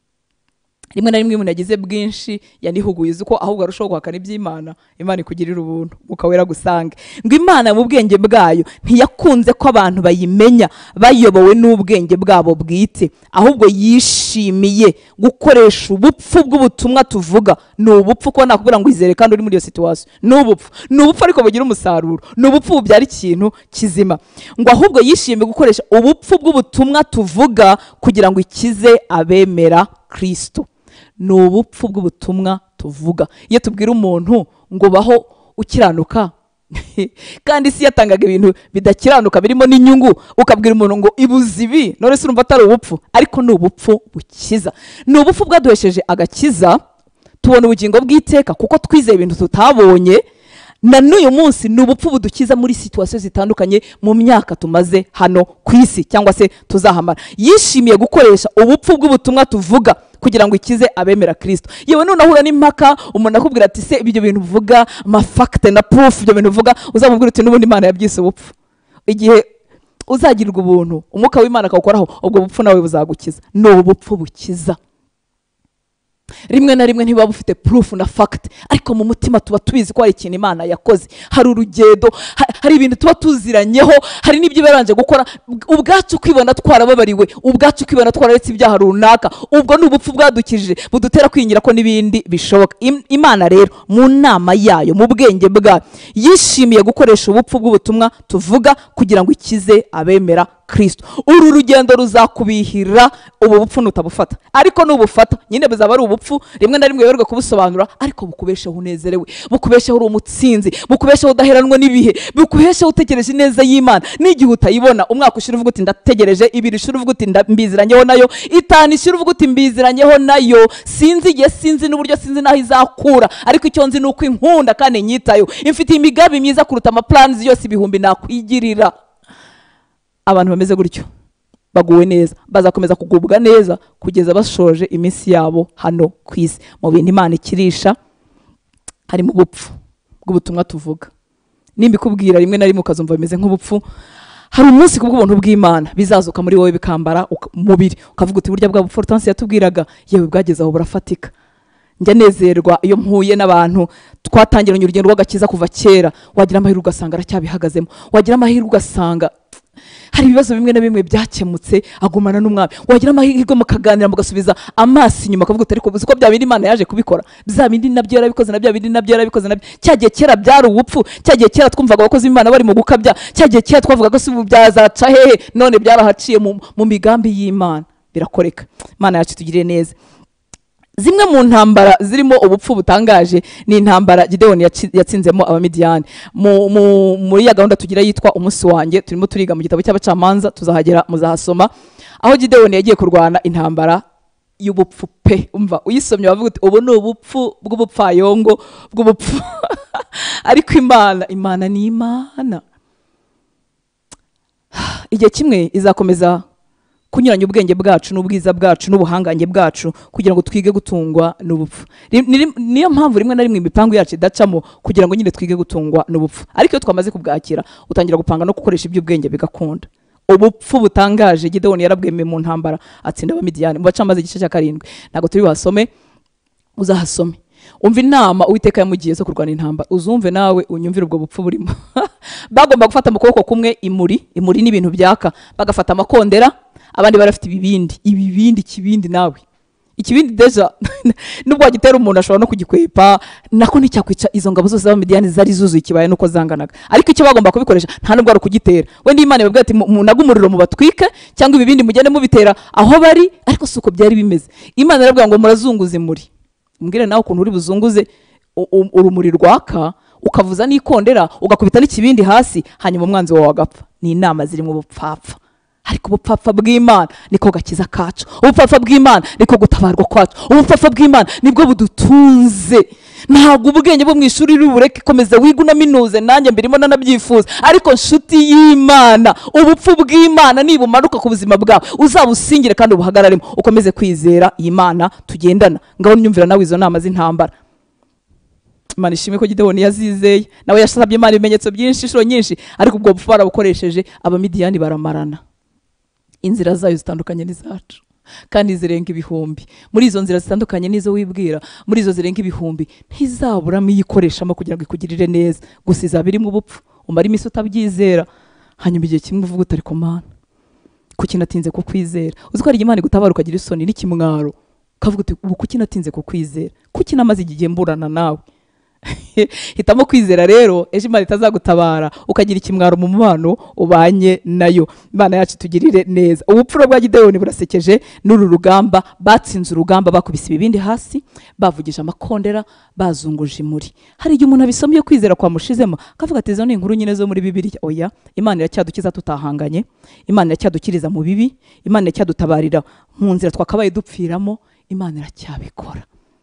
Rimwe na rimwe umuntu yagize bwinshi yanihuguye uko ahubwo arushaho guhakana iby'Imana, Imana ikugirira ubuntu ukawera gusange. Ngo Imana mu bwenge bwayo ntiyakunze ko abantu bayimenya bayobowe n'ubwenge bwabo bwite, ahubwo yishimiye gukoresha ubupfu bw'ubutumwa tuvuga. Ni ubupfu ko nakubwira ngo izere kandi uri muri iyo situation, ni ubupfu, ni ubupfu ariko bugira umusaruro, ni ubupfu bubyara ikintu kizima. Ngo ahubwo yishimiye gukoresha ubupfu bw'ubutumwa tuvuga kugira ngo ikize abemera Kristo. Ni ubupfu bw'ubutumwa tuvuga. Iyo tubwira umuntu ngo baho ukiranuka kandi isi yatangaga ibintu bidakiranuka birimo n'inyungu, ukabwira umuntu ngo ibuze ibi, none se urumva atari ubupfu? Ariko ni ubupfu bukiza. Ni ubupfu bwaduhesheje agakiza, tubona ubugingo bw'iteka kuko twizeye ibintu tutabonye. Na n'uyu munsi ni ubupfu budukiza muri situation zitandukanye mu myaka tumaze hano ku isi cyangwa se tuzahamara. Yishimiye gukoresha ubupfu bw'ubutumwa tuvuga kugira ngo ikize abemera Kristo. Yewe none ahura n'impaka, umuntu akubwira ati se ibyo bintu uvuga ma fact na proof, ibyo bintu uvuga, uzamubwira uti n'ubundi Imana yabyise ubupfu. Igihe uzagirwa ubuntu umwuka w'Imana akawukoraho, ubwo bupfu nawe buzagukiza. Ni ubupfu bukiza. Rimwe na rimwe ntiba bufite proof na fact, ariko mu mutima tuba tubizi ko hari ikintu Imana yakoze, hari urugendo, hari ibintu tuba tuziranyeho, hari n'ibyo baranje gukora. Ubwacu kwibona twarababariwe, ubwacu kwibona twararetse ibyaha runaka, ubwo ni ubupfu bwadukije budutera kwingira ko n'ibindi bishoboka. Imana rero mu nama yayo, mu bwenge bwayo, yishimiye gukoresha ubupfu bw'ubutumwa tuvuga kugira ngo ikize abemera Kristo. Uru rugendo ruzakubihira ubu bupfu nutabufata, ariko nubufata nyine bizaba ari ubupfu rimwe na rimwe yorwe kubusobanura, ariko bukubeshaho unezerewe, bukubeshaho uri umutsinzi, bukubeshaho udaheranwa n'ibihe, biguheshe utegereje neza y'Imana. N'igihe utayibona umwaka ushira uvuga uti ndategereje, ibiri ushira uvuga uti mbiziranyeho nayo, itanu ishira uvuga uti mbiziranyeho nayo, sinzi igihe, sinzi n'uburyo, sinzi naho izakura, ariko icyo nzi nuko inkunda kandi nyitayo, imfitiye imigambi myiza kuruta ama plans yose ibihumbi nakwigirira. Abantu bameze gutyo baguwe neza, bazakomeza kugubwa neza kugeza bashoje iminsi yabo hano kwisi. Mu bintu Imana ikirisha hari mu bupfu bw'ubutumwa tuvuga. Nimba kubwira rimwe na rimwe ukazumva bimeze nk'ubupfu, hari umunsi kubw'ubuntu bw'Imana bizazuka muri wowe bikambara umubiri, ukavuga uti burya bwa Pst Hortense yatubwiraga yewe bwagezaho burafatika. Njya nezerwa iyo mpuye n'abantu twatangiranye urugendo rw'agakiza kuva kera, wagira amahirwe ugasanga aracyabihagazemo, wagira amahirwe ugasanga hari ibibazo bimwe na bimwe byakemutse agumana n'umwami, wagira amahirwe mukaganira mugasubiza amaso inyuma akavuga uti ariko uko bya bindi Imana yaje kubikora, bya bindi nabyo yarabikoze, na bya bindi nabyo yarabikoze, nabyo cyagiye kera byari ubupfu, cyagiye kera twumvaga abakozi b'Imana bari mu gukabya, cyagiye kera twavuga ko sibu byazaca hehe, none byarahaciye mu, mu migambi y'Imana birakoreka. Imana yacu tugirire neza. Zimwe mu ntambara zirimo ubupfu butangaje ni intambara Gideon yatsinzemo abamidiyani. Mu, mu, muri ya gahunda tugira yitwa umunsi wanjye turimo turiga mu gitabo cy'abacamanza, tuzahagera muzahasoma aho Gideon yagiye kurwana intambara y'ubupfu pe. Umva uyisomye bavuga uti ubu ni ubupfu bw'ubupfayongo bw'ubupfu ariko Imana Imana ni Imana. Igihe kimwe izakomeza kunyuranya ubwenge bwacu n'ubwiza bwacu n'ubuhangange bwacu kugira ngo twige gutungwa n'ubupfu. Niyo mpamvu rimwe na rimwe imipango yacu idacamo kugira ngo nyine twige gutungwa n'ubupfu, ariko iyo twamaze kubwakira utangira gupanga no gukoresha iby'ubwenge bigakunda. Ubupfu butangaje Gideon yarabwemeye mu ntambara atsinda abamidiyani. Mu bacamaze igice cya karindwi ntago turi bahasome, uzahasome umva inama Uwiteka yamugiye zo kurwana intambara, uzumve nawe unyumvire ubwo bupfu burimo. Bagomba gufata mu kuboko kumwe imuri, imuri n'ibintu byaka, bagafata amakondera, abandi barafite ibibindi, ibibindi kibindi nawe ikibindi deja nubwo wagitera umuntu ashobora no kugikwepa, nako nticyakwica izo ngabo zose z'abamidiyani zari zuzuye ikibaye nuko zanganaga, ariko icyo bagomba kubikoresha nta nubwo ari ukugitera. Wenda Imana ibabwira ati munaga umuriro mubatwike cyangwa ibibindi mugende mubitera aho bari, ariko suko byari bimeze. Imana yarabwira ngo murazunguze muri, umbwire nawe ukuntu uri buzunguze urumuri rwaka, ukavuza n'ikondera, ugakubita n'ikibindi hasi, hanyuma umwanzi wawe agapfa. Ni inama ziri mu bupfapfa, ariko ubupfapfa bw'Imana niko gakiza kacu, ubupfapfa bw'Imana niko gutabarwa kwacu, ubupfapfa bw'Imana nibwo budutunze. Ntabwo ubwenge bwo mu ishuri rubureke, komeza wiga unaminuze, nanjye mbirimo nanabyifuza, ariko nshuti y'Imana ubupfu bw'Imana nibumanuka ku buzima bwawe uzabusingire kandi ubuhagararemo, ukomeze kwizera Imana tugendana. Ngaho nyumvira nawe izo nama z'intambara. Imana ishimwe ko Gideon yazizeye, nawe yasabye Imana ibimenyetso byinshi inshuro nyinshi, ariko ubwo bupfu barabukoresheje, abamidiyani baramarana. Inzira zayo zitandukanye n'izacu kandi zirenga ibihumbi. Muri izo nzira zitandukanye nizo wibwira, muri izo zirenga ibihumbi ntizaburamo iyikoreshamo kugira ngo ikugirire neza, gusa izabiri mu bupfu. Umara iminsi utabyizera, hanyuma igihe kimwe uvuga utari ko Mana kuki natinze ku kwizera. Uzi ko ari Imana igutabara ukagira isoni n'ikimwaro, ukavuga uti ubu kuki natinze ku kwizera, kuki namaze igihe mburana nawe. Hitamo kwizera rero, ejo Imana itazagutabara ukagira ikimwaro mu mubano ubanye nayo. Imana yacu tugirire neza. Ubupfuro bwa Gideon burasekeje n'uru rugamba, batsinze urugamba bakubise ibibindi hasi, bavugije amakondera, bazunguje imuri. Hari igihe umuntu abisomye kwizera kwa mushizemo akavuga ati izo ni inkuru nyine zo muri Bibiliya. Oya, Imana iracyadukiza tutahanganye, Imana iracyadukiriza mu bibi, Imana iracyadutabarira mu nzira twakabaye dupfiramo, Imana iracyabikora.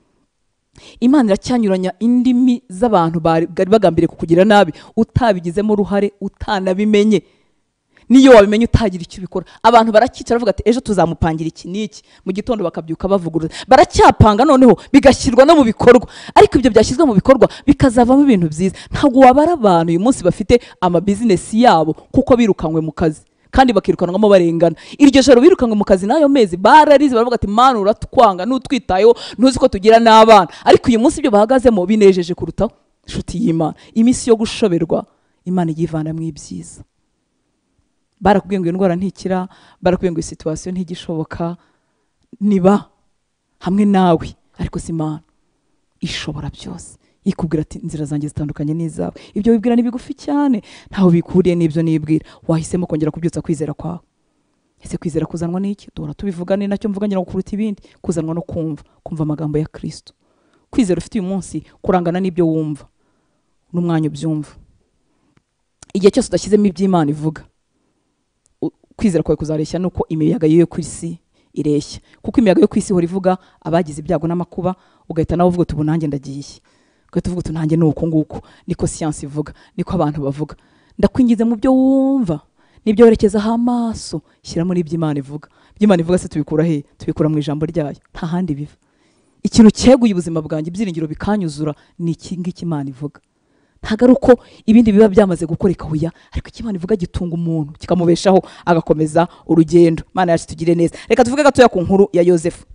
Imana iracyanyuranya indimi z'abantu bari bagambiriye kukugira nabi, utabigizemo uruhare, utanabimenye. Niyo wabimenye utagira icyo bikora, abantu barakicara bavuga ati ejo tuzamupangira iki niki, mu gitondo bakabyuka bavuguruza, baracyapanga noneho bigashyirwa no mu bikorwa, ariko ibyo byashyizwe mu bikorwa bikazavamo ibintu byiza. Ntabwo wabara abantu uyu munsi bafite ama business yabo kuko birukanywe mu kazi kandi bakirukanwamo barengana. Iryo joro birukanywe mu kazi nayo mezi bararize, baravuga ati Mana uratwanga n'utwitayo, ntuzi ko tugira n'abana, ariko uyu munsi ibyo bahagazemo binejeje kurutaho. Nshuti y'Imana, iminsi yo gushoberwa Imana igivana mu ibyiza. Barakubwiye ngo indwara ntikira, barakubwiye ngo situation ntigishoboka, niba hamwe nawe, ariko si Imana ishobora byose. Ikubwira ati inzira zanjye zitandukanye n'izawe. Ibyo wibwira ni bigufi cyane, ntaho bikuriye n'ibyo nibwira. Wahisemo kongera kubyutsa kwizera kwawe. Ese kwizera kuzanwa n'iki? Duhora tubivuga, ni nacyo mvuga ngira ngo kuruta ibindi, kuzanwa no kumva, kumva amagambo ya Kristo. Kwizera ufite uyu munsi kurangana n'ibyo wumva n'umwanya ubyumva. igihe cyose udashyizemo iby'Imana ivuga, kwizera kwawe kuzareshya nuko imiyaga yo ku isi ireshya, kuko imiyaga yo ku isi hora ivuga abagize ibyago n'amakuba, ugahita nawe uvuga uti ubu nanjye ndagiye, ugahita uvuga uti nanjye nuko nguko, niko siyansi ivuga, niko abantu bavuga. Ndakwingize mu byo wumva nibyo werekezaho amaso, shyiramo n'iby'Imana ivuga. Iby'Imana ivuga se tubikura he? Tubikura mu ijambo ryayo, nta handi biva. Ikintu cyeguye ubuzima bwanjye, ibyiringiro bikanyuzura, ni iki ngiki Imana ivuga. Ntago ari uko ibindi biba byamaze gukoreka hoya, ariko icyo Imana ivuga gitunga umuntu kikamubeshaho agakomeza urugendo. Imana yacu tugire neza. Reka tuvuge gatoya ku nkuru ya Yosefu.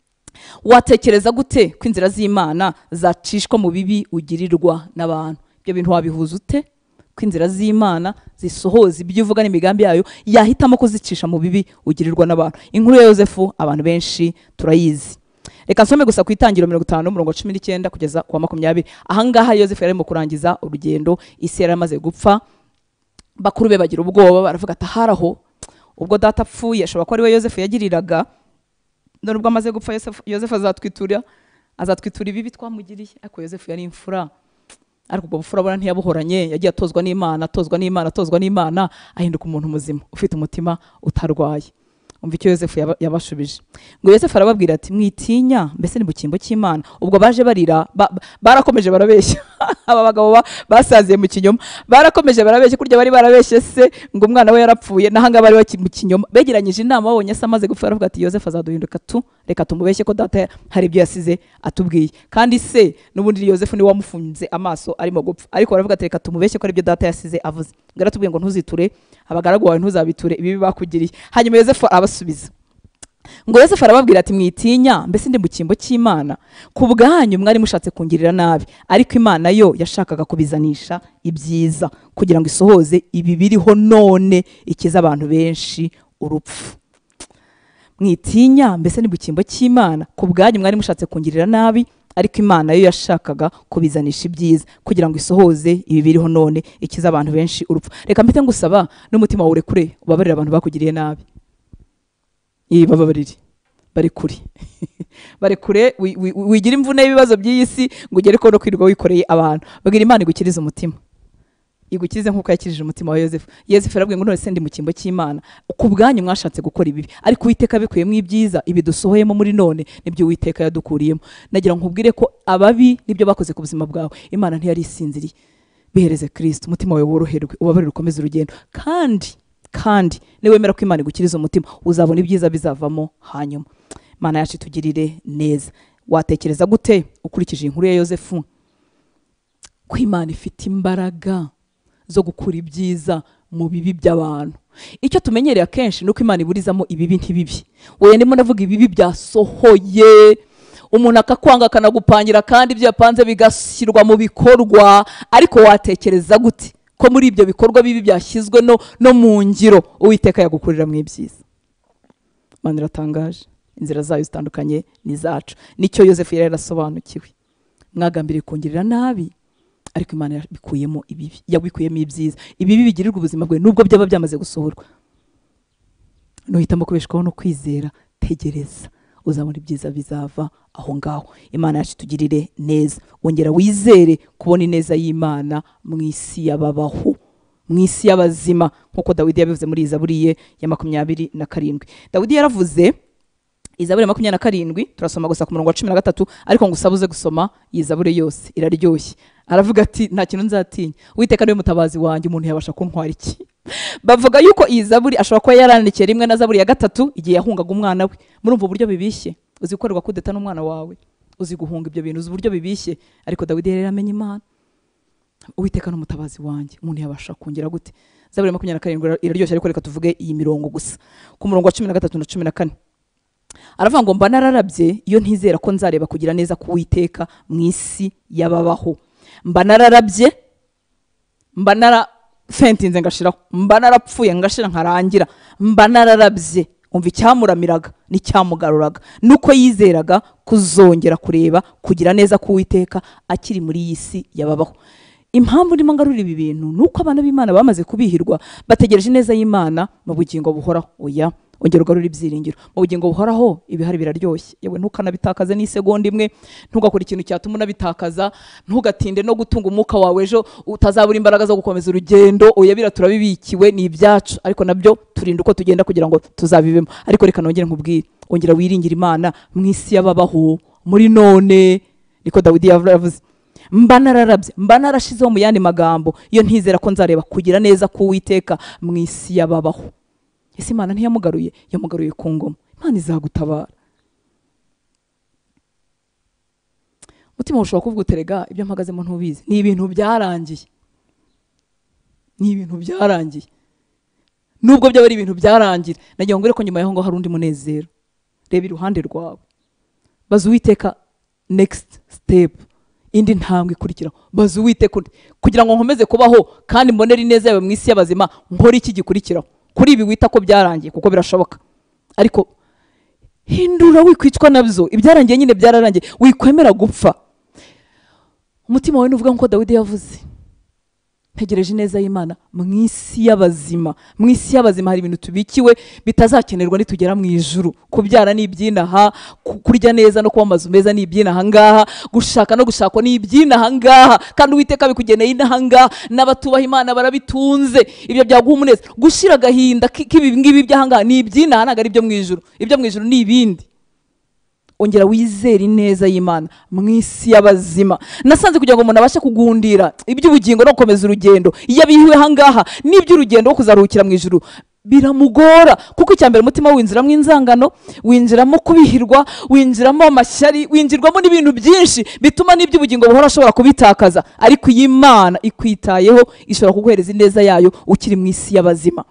Watekereza gute ko inzira z'Imana zacishwa mu bibi ugirirwa n'abantu? Ibyo bintu wabihuza ute? Ko inzira z'Imana zisohoza ibyo uvuga n'imigambi yayo, yahitamo kuzicisha mu bibi ugirirwa n'abantu. Inkuru ya Yosefu abantu benshi turayizi. Reka nsome gusa ku itangiro mirongo itanu umurongo cumi n'icyenda kugeza ku makumyabiri. Ahangaha Yosefu yarimo kurangiza urugendo, isi yaramaze gupfa, bakuru be bagira ubwoba, baravuga ati haraho ubwo data apfuye ashobora ko ari we Yosefu yagiriraga, none ubwo amaze gupfa Yosefu azatwitura azatwitura ibibi twamugiriye. Ariko Yosefu yari imfura, ariko ubwo bufura bora ntiyabuhoranye, yagiye atozwa n'Imana, atozwa n'Imana, atozwa n'Imana, ahinduka umuntu muzima ufite umutima utarwaye. Umva icyo Yosefu yabashubije. Ngo Yosefu arababwira ati mwitinya, mbese ni mu cyimbo cy'Imana. Ubwo baje barira, barakomeje barabeshya. Aba bagabo basaziye mu kinyoma, barakomeje barabeshya, kurya bari barabeshye se ngo umwana we yarapfuye, nahanga bari mu kinyoma. Begeranyije inama, babonye se amaze gupfa, aravuga ati Yosefu azaduhinduka tu, reka tumubeshye ko data hari ibyo yasize atubwiye. Kandi se n'ubundi Yosefu ni wamufunze amaso arimo gupfa, ariko baravuga ati reka tumubeshye ko ari ibyo data yasize avuze. Ngaratubwiye ngo ntuziture abagaragu bawe, ntuzabiture ibibi bakugiriye. Hanyuma Yosefu abasubiza. Ngo Yosefu arababwira ati mwitinya, mbese ndi mu cyimbo cy'Imana. Ku bwanyu mwari mushatse kungirira nabi, ariko Imana yo yashakaga kubizanisha ibyiza, kugira ngo isohoze ibi biriho none, ikiza abantu benshi urupfu. Mwitinya, mbese ndi mu cyimbo cy'Imana. Ku bwanyu mwari mushatse kungirira nabi, ariko Imana yo yashakaga kubizanisha ibyiza, kugira ngo isohoze ibi biriho none, ikiza abantu benshi urupfu. Reka mpite ngusaba n'umutima wawe kure ubabarira abantu bakugiriye nabi. Iyi bababarire, bari kure bari kure, wigira imvune y'ibibazo by'iyi si ngo ugere ko no kwirirwa wikoreye abantu. Bagira Imana igukiriza umutima, igukirize nk'uko yakirije umutima wa Yosefu. Yosefu yarabwiye ngo none se ndi mu cyimbo cy'Imana. Ku bwanyu mwashatse gukora ibibi, ariko Uwiteka bikuyemo ibyiza, ibi dusohoyemo muri none nibyo Uwiteka yadukuriyemo. Nagira nkubwire ko ababi nibyo bakoze ku buzima bwawe, Imana ntiyari isinziriye. Bihereze Kristo, umutima wawe woroherwe, ubabarire, ukomeze urugendo. Kandi kandi niwemera ko Imana igukiriza umutima, uzabona ibyiza bizavamo hanyuma. Imana yacu tugirire neza. Watekereza gute ukurikije inkuru ya Yosefu ko Imana ifite imbaraga zo gukura ibyiza mu bibi by'abantu? Icyo tumenyereye akenshi nuko Imana iburizamo ibibi ntibibi. Oya, ndimo navuga ibibi byasohoye, umuntu akakwanga akanagupangira kandi ibyo yapanze bigashyirwa mu bikorwa. Ariko watekereza gute ko muri ibyo bikorwa bibi byashyizwe no no mu ngiro Uwiteka yagukurira mu ibyiza? Imana iratangaje, inzira zayo zitandukanye n'izacu. Nicyo Yosefu yari yarasobanukiwe. Mwagambiriye kungirira nabi, ariko Imana yabikuyemo ibibi, yabikuyemo ibyiza. Ibibi bigirirwa ubuzima bwe nubwo byaba byamaze gusohorwa. Nuhitamo kubeshaho no kwizera, tegereza, uzabona ibyiza bizava aho ngaho. Imana yacu tugirire neza. Wongera wizere kubona ineza y'Imana mu isi y'ababaho, mu isi y'abazima, nkuko Dawidi yabivuze muri Zaburi ya makumyabiri na karindwi. Dawidi yaravuze Zaburi ya makumyabiri na karindwi, turasoma gusa ku murongo wa cumi na gatatu, ariko ngo usabuze gusoma iyi Zaburi yose, iraryoshye. Aravuga ati nta kintu nzatinya, Uwiteka niwe mutabazi wanjye, umuntu yabasha kuntwara iki? Bavuga yuko iyi Zaburi ashobora kuba yarandikiye rimwe na Zaburi ya gatatu igihe yahungaga umwana we. Murumva uburyo bibishye, uzi gukorerwa kudeta n'umwana wawe, uzi guhunga ibyo bintu, uzi uburyo bibishye. Ariko Dawidi yari yaramenye Imana, Uwiteka n'umutabazi wanjye, umuntu yabasha kongera gute? Zaburi ya makumyabiri na karindwi iraryoshye, ariko reka tuvuge iyi mirongo gusa. Ku murongo wa cumi na gatatu na cumi na kane aravuga ngo mba nararabye iyo ntizera ko nzareba kugira neza ku Uwiteka mu isi y'ababaho. Mba nararabye, mba nara fentinze ngashiraho, mba narapfuye ngashira nkarangira, mba nararabye. Umva icyamuramiraga n'icyamugaruraga nuko yizeraga kuzongera kureba kugira neza ku Uwiteka akiri muri iyi si y'ababaho. Impamvu ndimo ngarura ibi bintu nuko abana b'Imana bamaze kubihirwa, bategereje neza y'Imana mu bugingo buhoraho. Oya, ongera ugarure ibyiringiro. Mu bugingo buhoraho ibihari biraryoshye, yewe ntukanabitakaze n'isegonda imwe, ntugakora ikintu cyatuma unabitakaza, ntugatinde no gutunga umwuka wawe ejo utazabura imbaraga zo gukomeza urugendo. Oya, bira turabibikiwe, ni ibyacu, ariko nabyo turinda uko tugenda kugira ngo tuzabibemo. Ariko reka nongere nkubwire, ongera wiringire Imana mu isi y'ababaho muri none. Niko Dawidi yavuze, mba nararabye, mba narashizeho mu yandi magambo, iyo ntizera ko nzareba kugira neza k'Uwiteka mu isi y'ababaho. Ese Imana ntiyamugaruye? Yamugaruye ku ngoma. Imana izagutabara. Mutima ushobora kuvuga uterega ibyo mpagazemo ntubizi, ni ibintu byarangiye, ni ibintu byarangiye. Nubwo byaba ari ibintu byarangira, nagira ngo ngere ko nyuma yaho ngo hari undi munezero. Reba iruhande rwawe, baza Uwiteka next step, indi ntambwe ikurikiraho. Baza Uwiteka kugira ngo nkomeze kubaho kandi mbonere ineza yawe mu isi y'abazima, nkora iki gikurikiraho kuri ibi wita ko byarangiye, kuko birashoboka. Ariko hindura, wikwicwa nabyo, ibyarangiye nyine byararangiye, wikwemera gupfa. Umutima wawe nuvuga nko Dawidi yavuze, ntegereje neza y'Imana mu isi y'abazima. Mu isi y'abazima hari ibintu tubikiwe bitazakenerwa nitugera mu ijuru. Kubyara ni ibyinaha, kurya neza no kuba amazu meza ni ibyinaha ngaha, gushaka no gushakwa ni ibyinaha ngaha, kandi Uwiteka bikugeneye inaha ngaha. N'abatubaha Imana barabitunze, ibyo byaguha umunezero. Gushira agahinda k'ibi ngibi by'aha ngaha ni ibyinaha, ntabwo ari ibyo mu ijuru. Ibyo mu ijuru ni ibindi. Ongera wizere ineza y'Imana mu isi y'abazima. Nasanze kugira ngo umuntu abashe kugundira iby'ubugingo no gukomeza urugendo, iyo abihiwe hangaha n'iby'urugendo wo kuzaruhukira mu ijuru biramugora. Kuko icyambere umutima winjiramo inzangano, winjiramo kubihirwa, winjiramo amashyari, winjirwamo n'ibintu byinshi bituma n'iby'ubugingo buhora ashobora kubitakaza. Ariko iyi Imana ikwitayeho, ishobora kuguhereza ineza yayo ukiri mu isi y'abazima.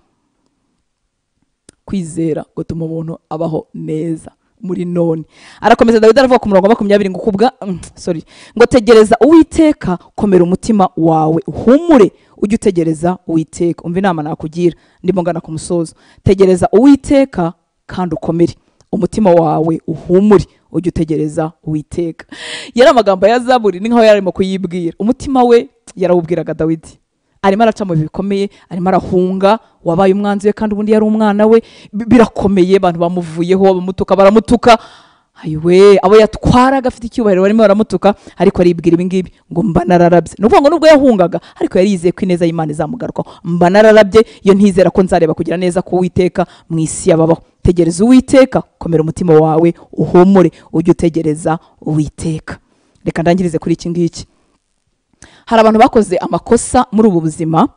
Kwizera gutuma umuntu abaho neza muri none. Arakomeza Dawidi aravuga ku murongo wa makumyabiri ngo kubwa mm, sorry ngo tegereza Uwiteka, komera umutima wawe uhumure, ujye utegereza Uwiteka. Umva inama nakugira, ndimo ngana ku musozo. Tegereza Uwiteka kandi ukomere umutima wawe uhumure, ujye utegereza Uwiteka. Yari amagambo ya Zaburi, ni nkaho yarimo kuyibwira. Umutima we yarawubwiraga Dawidi, arimo araca mu bikomeye, arimo arahunga, wabaye umwanzi we kandi ubundi yari umwana we. Birakomeye, abantu bamuvuyeho, bamutuka, baramutuka. Ayiwe, abo yatwaraga afite icyubahiro barimo baramutuka, ariko aribwira ibi ngibi ngo mba nararabye. Ni ukuvuga ngo nubwo yahungaga, ariko yari yizeye ko ineza y'Imana izamugarukaho. Mba nararabye, iyo ntizera ko nzareba kugira neza k'Uwiteka mu isi y'ababaho. Tegereza Uwiteka, komera umutima wawe uhumure, ujye utegereza Uwiteka. Reka ndangirize kuri iki ngiki. Hari abantu bakoze amakosa muri ubu buzima,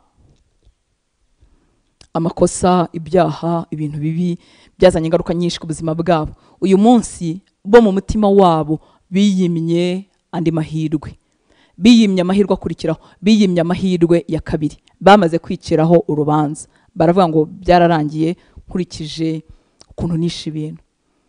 amakosa, ibyaha, ibintu bibi byazanye ingaruka nyinshi ku buzima bwabo. Uyu munsi bo mu mutima wabo biyimye andi mahirwe, biyimye amahirwe akurikiraho, biyimye amahirwe ya kabiri, bamaze kwiciraho urubanza. Baravuga ngo byararangiye, nkurikije ukuntu nishe ibintu.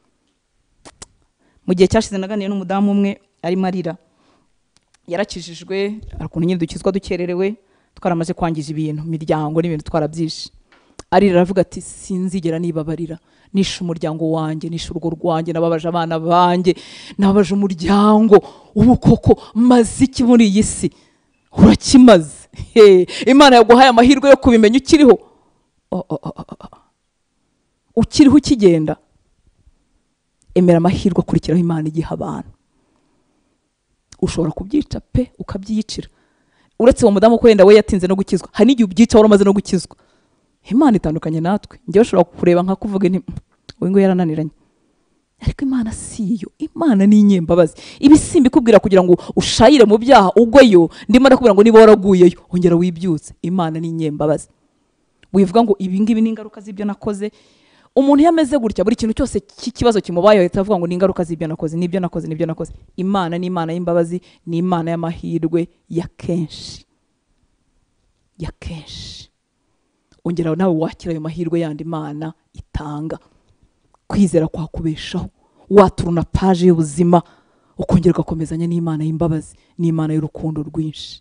Mu gihe cyashize naganiye n'umudamu umwe arimo arira, yarakijijwe, arakuntu nyine dukizwa dukererewe, twaramaze kwangiza ibintu, imiryango n'ibintu twarabyishe. Arira aravuga ati sinzigera nibabarira, nishe umuryango wanjye, nishe urugo rwanjye, nababaje abana banjye, nababaje umuryango. Ubu koko maze iki muri iyi si? Urakimaze. Imana yaguhaye amahirwe yo kubimenya ukiriho, oh, oh, oh, oh. Ukiriho ukigenda, emera amahirwe akurikiraho Imana igiha abantu. Ushobora kubyica pe ukabyiyicira. Uretse uwo mudamu ko wenda we yatinze no gukizwa, hari n'igihe ubyica wari umaze no gukizwa. Imana itandukanye natwe. Njye ushobora kureba nka kuvuga nti we ngo yarananiranye, ariko Imana siyo. Imana ni inyembabazi. Ibisimbi kubwira kugira ngo ushayire mu byaha ugweyo, ndimo ndakubwira ngo niba waraguyeyo ongera wibyutse. Imana ni inyembabazi. Wivuga ngo ibi ngibi ni ingaruka z'ibyo nakoze. Umuntu yameze gutya, buri kintu cyose cy'ikibazo kimubayeho itavuga ngo ni ingaruka z'ibyo nakoze, nibyo nakoze, nibyo nakoze. Imana ni Imana y'imbabazi, ni Imana y'amahirwe ya kenshi, ya kenshi. Ongera nawe wakira ayo mahirwe yandi Imana itanga. Kwizera kwa kubeshaho, waturuna paje y'ubuzima, ukongera ugakomezanya n'Imana y'imbabazi, n'Imana y'urukundo rwinshi.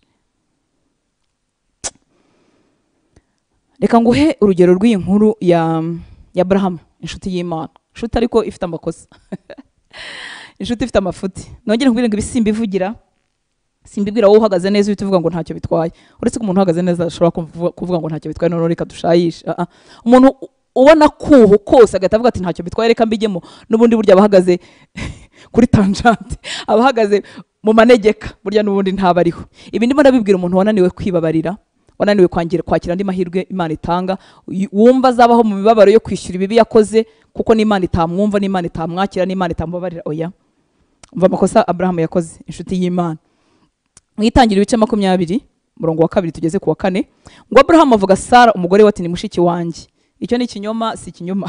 Reka nguhe urugero rw'iyi nkuru ya ya Abraham, inshuti y'Imana. Inshuti ariko ifite amakosa. Inshuti ifite amafuti. Nongere nkubwire ngo ibisimba ivugira, simbibwira wowe uhagaze neza uhita uvuga ngo ntacyo bitwaye. Uretse ko umuntu uhagaze neza ashobora kuvuga ngo ntacyo bitwaye, none reka dushayisha. Uh -uh. Umuntu ubona kuho kose agahita avuga ati ntacyo bitwaye reka mbijyemo, n'ubundi burya abahagaze kuri tangente, abahagaze mu manegeka burya n'ubundi ntabariho. Ibi ndimo ndabibwira umuntu wananiwe kwibabarira, wananiwe kwangira kwakira andi mahirwe Imana itanga, wumva azabaho mu mibabaro yo kwishyura ibibi yakoze kuko n'Imana itamwumva, n'Imana itamwakira, n'Imana itamubabarira. Oya, umva amakosa Abrahamu yakoze, inshuti y'Imana. Mwitangira ibice makumyabiri murongo wa kabiri tugeze ku wa kane, ngo Abrahamu avuga Sara umugore we ati ni mushiki wanjye. Icyo ni ikinyoma, si ikinyoma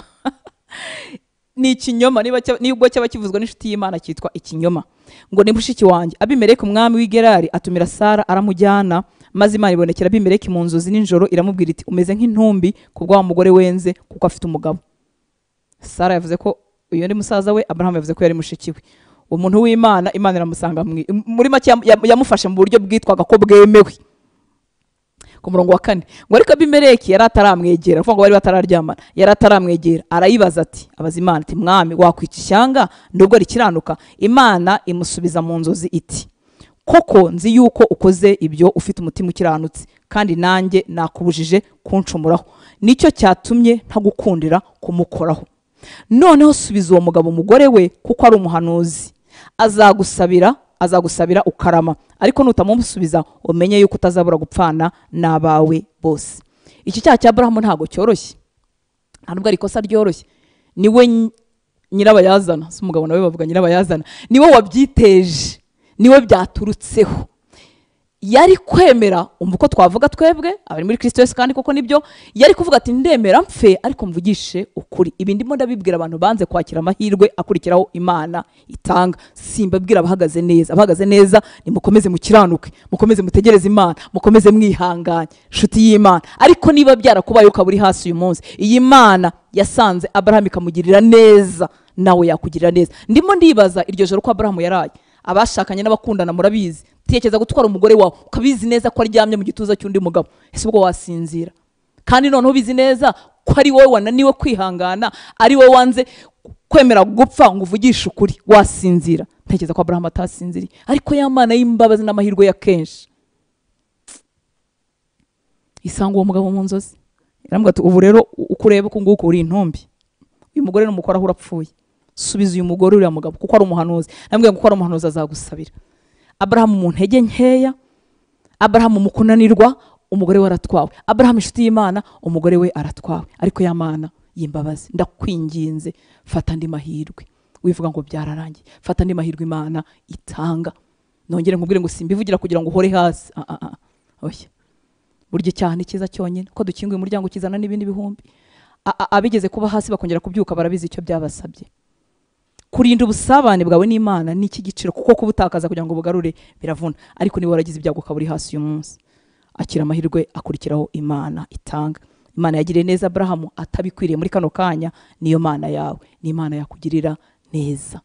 ni ikinyoma, niba nibwo cyaba kivuzwa n'inshuti y'Imana cyitwa ikinyoma. Ngo ni mushiki wanjye. Abimeleki umwami w'Igerari atumira Sara aramujyana, maze Imana ibonekera Abimeleki mu nzozi nijoro iramubwira iti umeze nk'intumbi kubwa wa mugore wenze kuko afite umugabo. Sara yavuze ko uyu ndi musaza we, Abrahamu yavuze ko yari mushiki we. Umuntu w'Imana, Imana iramusanga muri make yamufashe mu buryo bwitwaga ko bwemewe. Ku murongo wa kane, ngo ariko Abimeleki yari ataramwegera, kuvuga ngo bari batararyamana, yari ataramwegera, arayibaza ati abaza Imana ati mwami wakwica ishyanga nubwo rikiranuka? Imana imusubiza mu nzozi iti koko nzi yuko ukoze ibyo ufite umutima ukiranutse, kandi nanjye nakubujije kunshumuraho, nicyo cyatumye ntagukundira kumukoraho. Noneho subiza uwo mugabo umugore we kuko ari umuhanuzi, azagusabira azagusabira ukarama, ariko nutamusubiza umenye yuko utazabura gupfana n'abawe bose. Iki cyaha cya Abrahamu ntago cyoroshye, ntabwo ari ikosa ryoroshye. Niwe nyirabayazana, si umugabo nawe bavuga nyirabayazana, niwe wabyiteje, niwe byaturutseho. Yari kwemera, umva uko twavuga twebwe abari muri Kristo Yesu, kandi koko nibyo, yari kuvuga ati ndemera mfe ariko mvugishe ukuri. Ibi ndimo ndabibwira abantu banze kwakira amahirwe akurikiraho Imana itanga. Simbabwira abahagaze neza, abahagaze neza nimukomeze mukiranuke, mukomeze mutegereze Imana, mukomeze mwihanganye, nshuti y'Imana. Ariko niba byarakubaye ukaburi hasi uyu munsi, iyi Imana yasanze Abrahamu ikamugirira neza, nawe yakugirira neza. Ndimo ndibaza iryo joro ko Abrahamu yaraye, abashakanye n'abakundana murabizi, tekereza gutwara umugore wawe ukabizi neza ko aryamye mu gituza cy'undi mugabo, ese ubwo wasinzira? Kandi noneho ubizi neza ko ari wowe wananiwe kwihangana, ari wowe wanze kwemera gupfa ngo uvugishe ukuri, wasinzira? Tekereza ko Abrahamu atasinziriye. Ariko ya Mana y'imbabazi n'amahirwe ya kenshi isanga uwo mugabo mu nzozi, iramubwira ati ubu rero uko ureba uku nguku uri intumbi, uyu mugore n'umukoraho urapfuye, subiza uyu mugore uriya mugabo kuko ari umuhanuzi. Namubwiye ngo kuko ari umuhanuzi azagusabira. Abrahamu mu ntege nkeya, Abrahamu mu kunanirwa, umugore we aratwawe. Abrahamu inshuti y'Imana, umugore we aratwawe. Ariko ya Mana y'imbabazi, ndakwinginze fata andi mahirwe, wivuga ngo byararangiye, fata andi mahirwe Imana itanga. Nongere nkubwire ngo simbivugira kugira ngo uhore hasi, ah ah ah oya, burya icyaha ni cyiza cyonyine, ko dukinguye umuryango kizana n'ibindi bihumbi. Abigeze kuba hasi bakongera kubyuka barabizi icyo byabasabye. Kurinda ubusabane bwawe n'Imana ni iki giciro, kuko kubutakaza kugira ngo bugarure biravuna. Ariko niba waragize ibyago ukaburi hasi uyu munsi, akira amahirwe akurikiraho Imana itanga. Imana yagiriye neza Abrahamu atabikwiriye muri kano kanya, niyo Mana yawe, ni Imana yakugirira neza.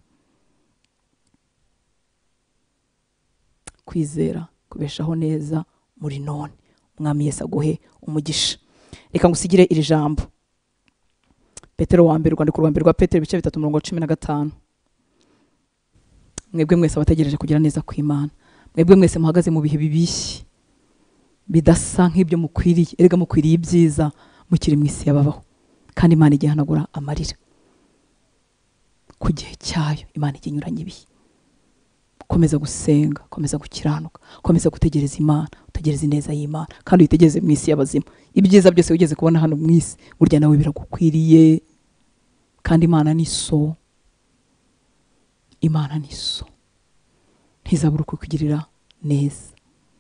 Kwizera kubeshaho neza muri none. Umwami Yesu aguhe umugisha. Reka ngusigire iri jambo, Petero wa mbere, rwandiko rwa mbere rwa Petero ibice bitatu murongo cumi na gatanu. Mwebwe mwese abategereje kugira neza kw'Imana, mwebwe mwese muhagaze mu bihe bibishye bidasa nk'ibyo mukwiriye, erega mukwiriye ibyiza mukiri mu isi yababaho, kandi Imana igihanagura amarira ku gihe cyayo. Imana iginyuranye ibihe. Komeza gusenga, komeza gukiranuka, komeza gutegereza Imana, utegereze neza y'Imana, kandi uyitegereze mu isi y'abazima. Ibyiza byose wigeze kubona hano mu isi burya nawe biragukwiriye, kandi Imana ni so, Imana ni so, ntizabura kukugirira neza.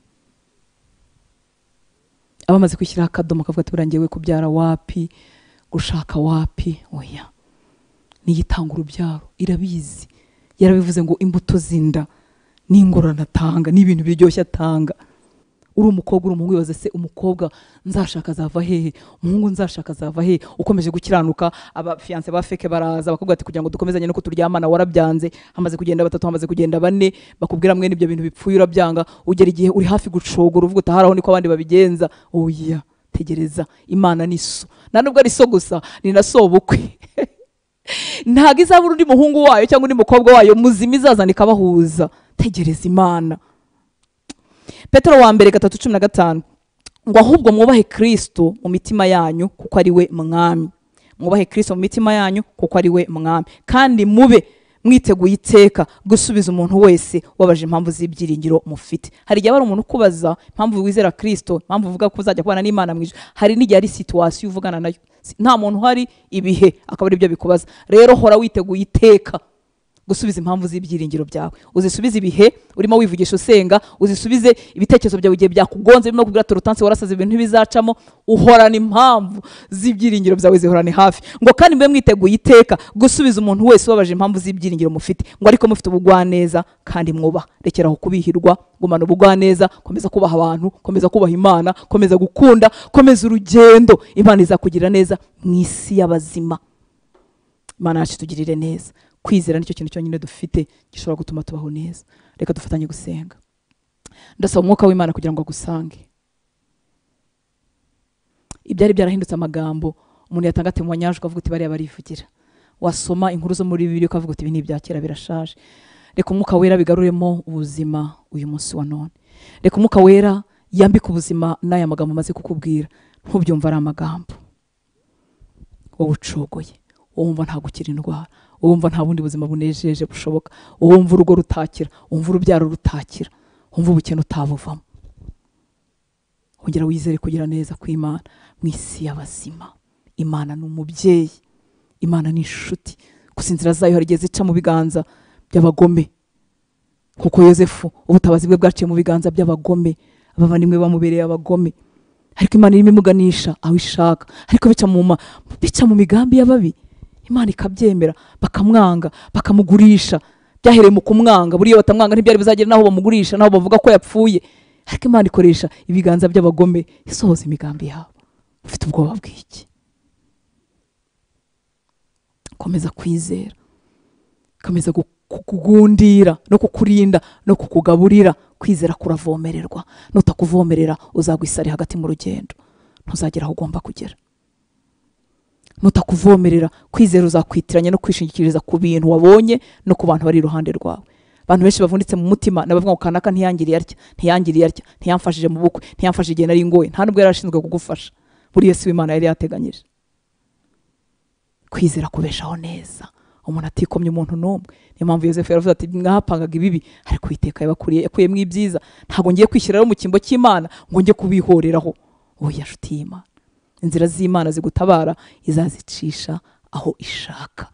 Abamaze kwishyira akadomo kavuga ati burangiye kubyara wapi, gushaka wapi, oya, niyitanga urubyaro irabizi. Yarabivuze ngo imbuto zinda n'ingorane atanga n'ibintu biryoshye atanga. Uri umukobwa, uri umuhungu, wibaza se umukobwa nzashaka azava hehe, umuhungu nzashaka azava hehe? Ukomeje gukiranuka, aba fiance ba feke baraza bakubwira ati kugira ngo dukomezanye no kuturyamana warabyanze, hamaze kugenda batatu, hamaze kugenda bane, bakubwira mwe n'ibyo bintu bipfuye urabyanga, ugera igihe uri hafi gucogora uvuga utaharaho niko abandi babigenza. Oya, tegereza, Imana ni so, na nubwo ari so gusa ni na so bukwe. Ntago izabura undi muhungu wayo cyangwa undi mukobwa wayo muzima izazana ikabahuza. Tegereza Imana. Petero wa mbere gatatu cumi na gatanu, ngo ahubwo mwubahe Kristo mu mitima yanyu kuko ari we mwami, mwubahe Kristo mu mitima yanyu kuko ari we mwami, kandi mube mwiteguye iteka gusubiza umuntu wese wabaje impamvu z'ibyiringiro mufite. Hari igihe ari umuntu kubaza impamvu wizera Kristo, impamvu uvuga ko uzajya kubana n'Imana mu ijuru, hari n'igihe ari situation uvugana nayo, nta muntu hari ibihe akaba ari byo bikubaza. Rero hora witeguye iteka gusubiza impamvu z'ibyiringiro byawe, uzisubize ibihe urimo wivugisha usenga, uzisubize ibitekerezo byawe igihe byakugonze birimo kubwira Hortense warasaze ibintu ntibizacamo, uhorana impamvu z'ibyiringiro byawe zihorane hafi. Ngo kandi mbe mwiteguye iteka gusubiza umuntu wese wabaje impamvu z'ibyiringiro mufite, ngo ariko mufite ubugwaneza kandi mwubaha. Rekeraho kubihirwa, gumana ubugwaneza, komeza kubaha abantu, komeza kubaha Imana, komeza gukunda, komeza urugendo. Imana izakugirira neza mu isi y'abazima. Imana yacu tugirire neza. Kwizera nicyo kintu cyonyine dufite gishobora gutuma tubaho neza. Reka dufatanye gusenga. Ndasaba umwuka w'Imana kugira ngo agusange. Ibyari byarahindutse amagambo umuntu yatanga temonyage ukavuga uti bariya barivugira, wasoma inkuru zo muri Bibiliya ukavuga uti ibi ni ibya kera birashaje. Reka umwuka wera bigaruremo ubuzima uyu munsi wa none. Reka umwuka wera yambika ubuzima n'aya magambo maze kukubwira, ntubyumva ari amagambo wowe ucogoye, wumva nta gukira indwara, wumva nta bundi buzima bunejeje bushoboka, wumva urugo rutakira, wumva urubyaro rutakira, wumva ubukene utabuvamo. Ongera wizere kugira neza kw'Imana mu isi y'abazima. Imana ni umubyeyi, Imana ni inshuti, gusa inzira zayo hari igihe zica mu biganza by'abagome, kuko Yosefu ubutabazi bwe bwaciye mu biganza by'abagome, abavandimwe bamubereye abagome, ariko Imana irimo imuganisha aho ishaka, ariko bica mu bica mu migambi y'ababi. Imana ikabyemera, bakamwanga, bakamugurisha. Byahereye mu kumwanga, buriya batamwanga ntibyari bizagera naho bamugurisha, naho bavuga ko yapfuye. Ariko Imana ikoresha ibiganza by'abagome isohoza imigambi yabo. Ufite ubwoba bw'iki? Komeza kwizera, komeza kukugundira no kukurinda no kukugaburira. Kwizera kuravomererwa, nutakuvomerera uzagwisari hagati mu rugendo, ntuzagera aho ugomba kugera. Nutakuvomerera, kwizera uzakwitiranya no kwishingikiriza ku bintu wabonye no ku bantu bari iruhande rwawe. Abantu benshi bavunitse mu mutima nabavuga ngo kanaka ntiyangiriye atya, ntiyangiriye atya, ntiyamfashije mu bukwe, ntiyamfashije igihe nari ngoye, nta nubwo yarashinzwe kugufasha. Buri Yesu w'Imana yari yateganyije. Kwizera kubeshaho neza, umuntu atikomye umuntu n'umwe. Niyo mpamvu Yosefu yaravuze ati mwapangaga ibibi ariko Uwiteka yabakuriye, yakuyemo ibyiza. Ntago ngiye kwishyiraho mu kimbo cy'Imana ngo ngiye kubihoreraho. Oya nshuti y'Imana, inzira z'Imana zigutabara izazicisha aho ishaka.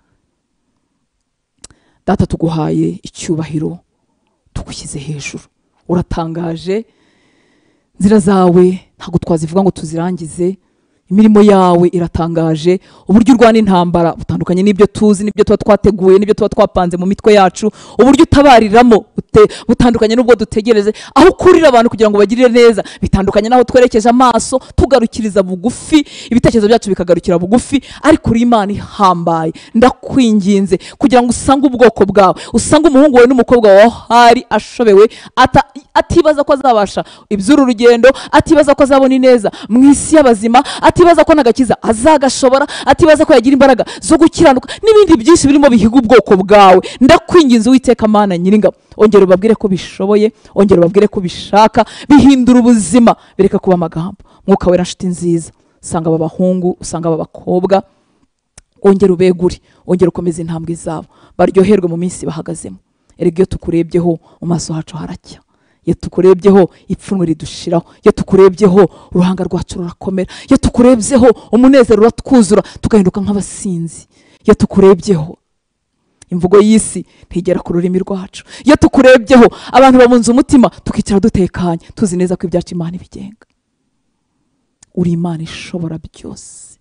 Data tuguhaye icyubahiro, tugushyize hejuru, uratangaje. Inzira zawe ntago twazivuga ngo tuzirangize, imirimo yawe iratangaje. Uburyo urwana intambara butandukanye n'ibyo tuzi, n'ibyo tuba twateguye, n'ibyo tuba twapanze mu mitwe yacu. Uburyo utabariramo butandukanye n'ubwo dutegereze. Aho kurira abantu kugira ngo bagirire neza bitandukanye naho twerekeje amaso, tugarukiriza bugufi, ibitekerezo byacu bikagarukira bugufi. Ariko uri Imana ihambaye, ndakwinginze kugira ngo usange ubwoko bwawe, usange umuhungu wawe n'umukobwa wawe hari ashobewe, ata atibaza ko azabasha iby'uru rugendo, atibaza ko azabona ineza mu isi y'abazima, atibaza ko nagakiza azagashobora, atibaza ko yagira imbaraga zo gukiranuka n'ibindi byinshi birimo bihiga ubwoko bwawe. Ndakwinginze Uwiteka Mana Nyiringabo, ongera ubabwire ko bishoboye, ongera ubabwire ko bishaka, bihindura ubuzima, bireka kuba amagambo. Mwuka wera nshuti nziza, usanga aba bahungu, usanga aba bakobwa, ongera ubegure, ongera ukomeze intambwe zabo, baryoherwe mu minsi bahagazemo. Erega iyo tukurebyeho mu maso hacu haracya, iyo tukurebyeho ipfunwe ridushiraho, iyo tukurebyeho uruhanga rwacu rurakomera, iyo tukurebyeho umunezero uratwuzura tugahinduka nk'abasinzi, iyo tukurebyeho imvugo y'isi ntigera ku rurimi rwacu, iyo tukurebyeho abantu babunze umutima tukicara dutekanye tuzi neza ko ibyacu Imana ibigenga. Uri Imana ishobora byose,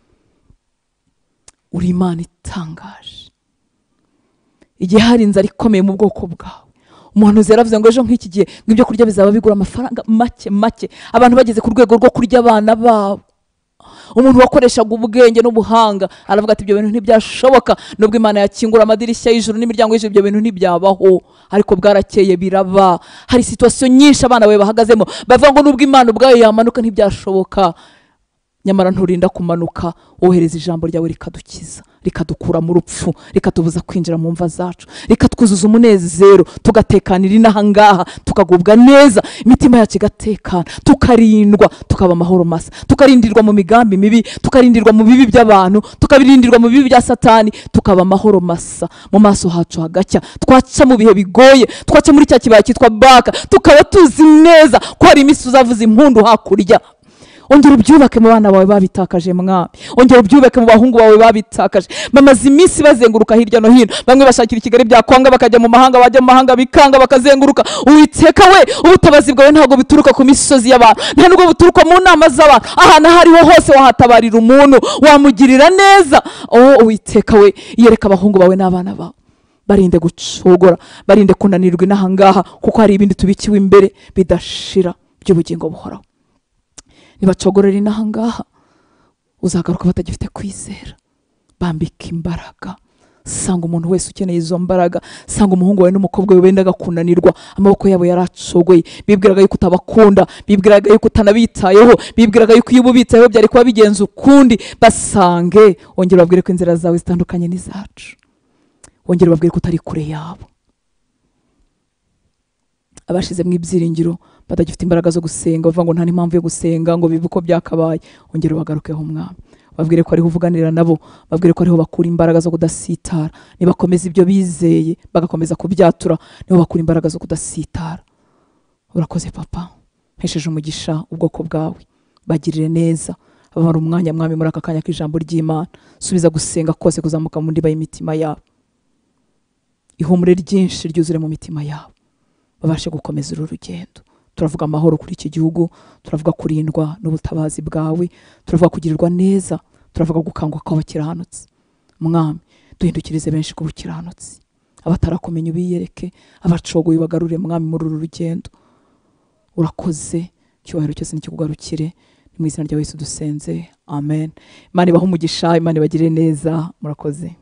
uri Imana itangaje. Igihe hari inzara ikomeye mu bwoko bwawe, umuhanuzi yaravuze ngo ejo nk'iki gihe ngo ibyo kurya bizaba bigura amafaranga make make, abantu bageze ku rwego rwo kurya abana babo. Umuntu wakoreshaga ubwenge n'ubuhanga aravuga ati ibyo bintu ntibyashoboka, nubwo Imana yakingura amadirishya y'ijuru n'imiryango y'ijuru ibyo bintu ntibyabaho. Ariko bwarakeye biraba. Hari situation nyinshi abana bawe bahagazemo bavuga ngo nubwo Imana ubwayo yamanuka ntibyashoboka. nyamara nturinda kumanuka, wohereza ijambo ryawe rikadukiza, rikadukura mu rupfu, rikatubuza kwinjira mu mva zacu, rikatwuzuza umunezero, tugatekanira inaha ngaha, tukagubwa neza, imitima yacu igatekana, tukarindwa, tukaba amahoro masa, tukarindirwa mu migambi mibi, tukarindirwa mu bibi by'abantu, tukabirindirwa mu bibi bya Satani, tukaba amahoro masa, mu maso hacu hagacya, twaca mu bihe bigoye, twaca muri cya kibaya cyitwa baka, tukaba tuzi neza ko hari iminsi uzavuza impundu hakurya. Ongera ubyubake mu bana bawe babitakaje mwami, ongera ubyubake mu bahungu bawe babitakaje, bamaze iminsi bazenguruka hirya no hino, bamwe bashakira i Kigali byakwanga bakajya mu mahanga, bajya mu mahanga bikanga bakazenguruka. Uwiteka we, ubutabazi bwawe ntabwo bituruka ku misozi y'abantu, nta nubwo buturuka mu nama z'abantu, ahantu aho ariho hose wahatabarira umuntu, wamugirira neza. Oh Uwiteka we, yereka abahungu bawe n'abana bawe, barinde gucogora, barinde kunanirwa inaha ngaha, kuko hari ibindi tubikiwe imbere bidashira by'ubugingo buhoraho. Nibacogorera inaha ngaha, uzagaruka batagifite kwizera. Bambika imbaraga, sanga umuntu wese ukeneye izo mbaraga, sanga umuhungu wawe n'umukobwa we bendaga kunanirwa, amaboko yabo yaracogoye, bibwiraga yuko utabakunda, bibwiraga yuko utanabitayeho, bibwiraga yuko iyo ubitayeho byari kuba bigenza ukundi. Basange, wongera babwire ko inzira zawe zitandukanye n'izacu, wongera babwire ko utari kure yabo. Abashize mu ibyiringiro batagifite imbaraga zo gusenga, bavuga ngo nta n'impamvu yo gusenga, ngo bibe uko byakabaye, ongera bagarukeho mwami, babwire ko ariho uvuganira nabo, babwire ko ariho bakura imbaraga zo kudasitara. Nibakomeza ibyo bizeye bagakomeza kubyatura, niho bakura imbaraga zo kudasitara. Urakoze papa, mpesheje umugisha ubwoko bwawe, bagirire neza, abamara umwanya mwami muri aka kanya k'ijambo ry'Imana, subiza gusenga kose kuzamuka mu ndiba y'imitima yabo, ihumure ryinshi ryuzure mu mitima yabo, babashe gukomeza uru rugendo. Turavuga amahoro kuri iki gihugu, turavuga kurindwa n'ubutabazi bwawe, turavuga kugirirwa neza, turavuga gukangwa kw'abakiranutsi. Mwami, duhindukirize benshi ku bukiranutsi, abatarakumenya ubiyereke, abacogoye bagarure mwami muri uru rugendo. Urakoze, cyubahiro cyose nikikugarukire, ni mu izina rya Yesu dusenze, amen. Imana ibahe umugisha, Imana ibagirire neza, murakoze.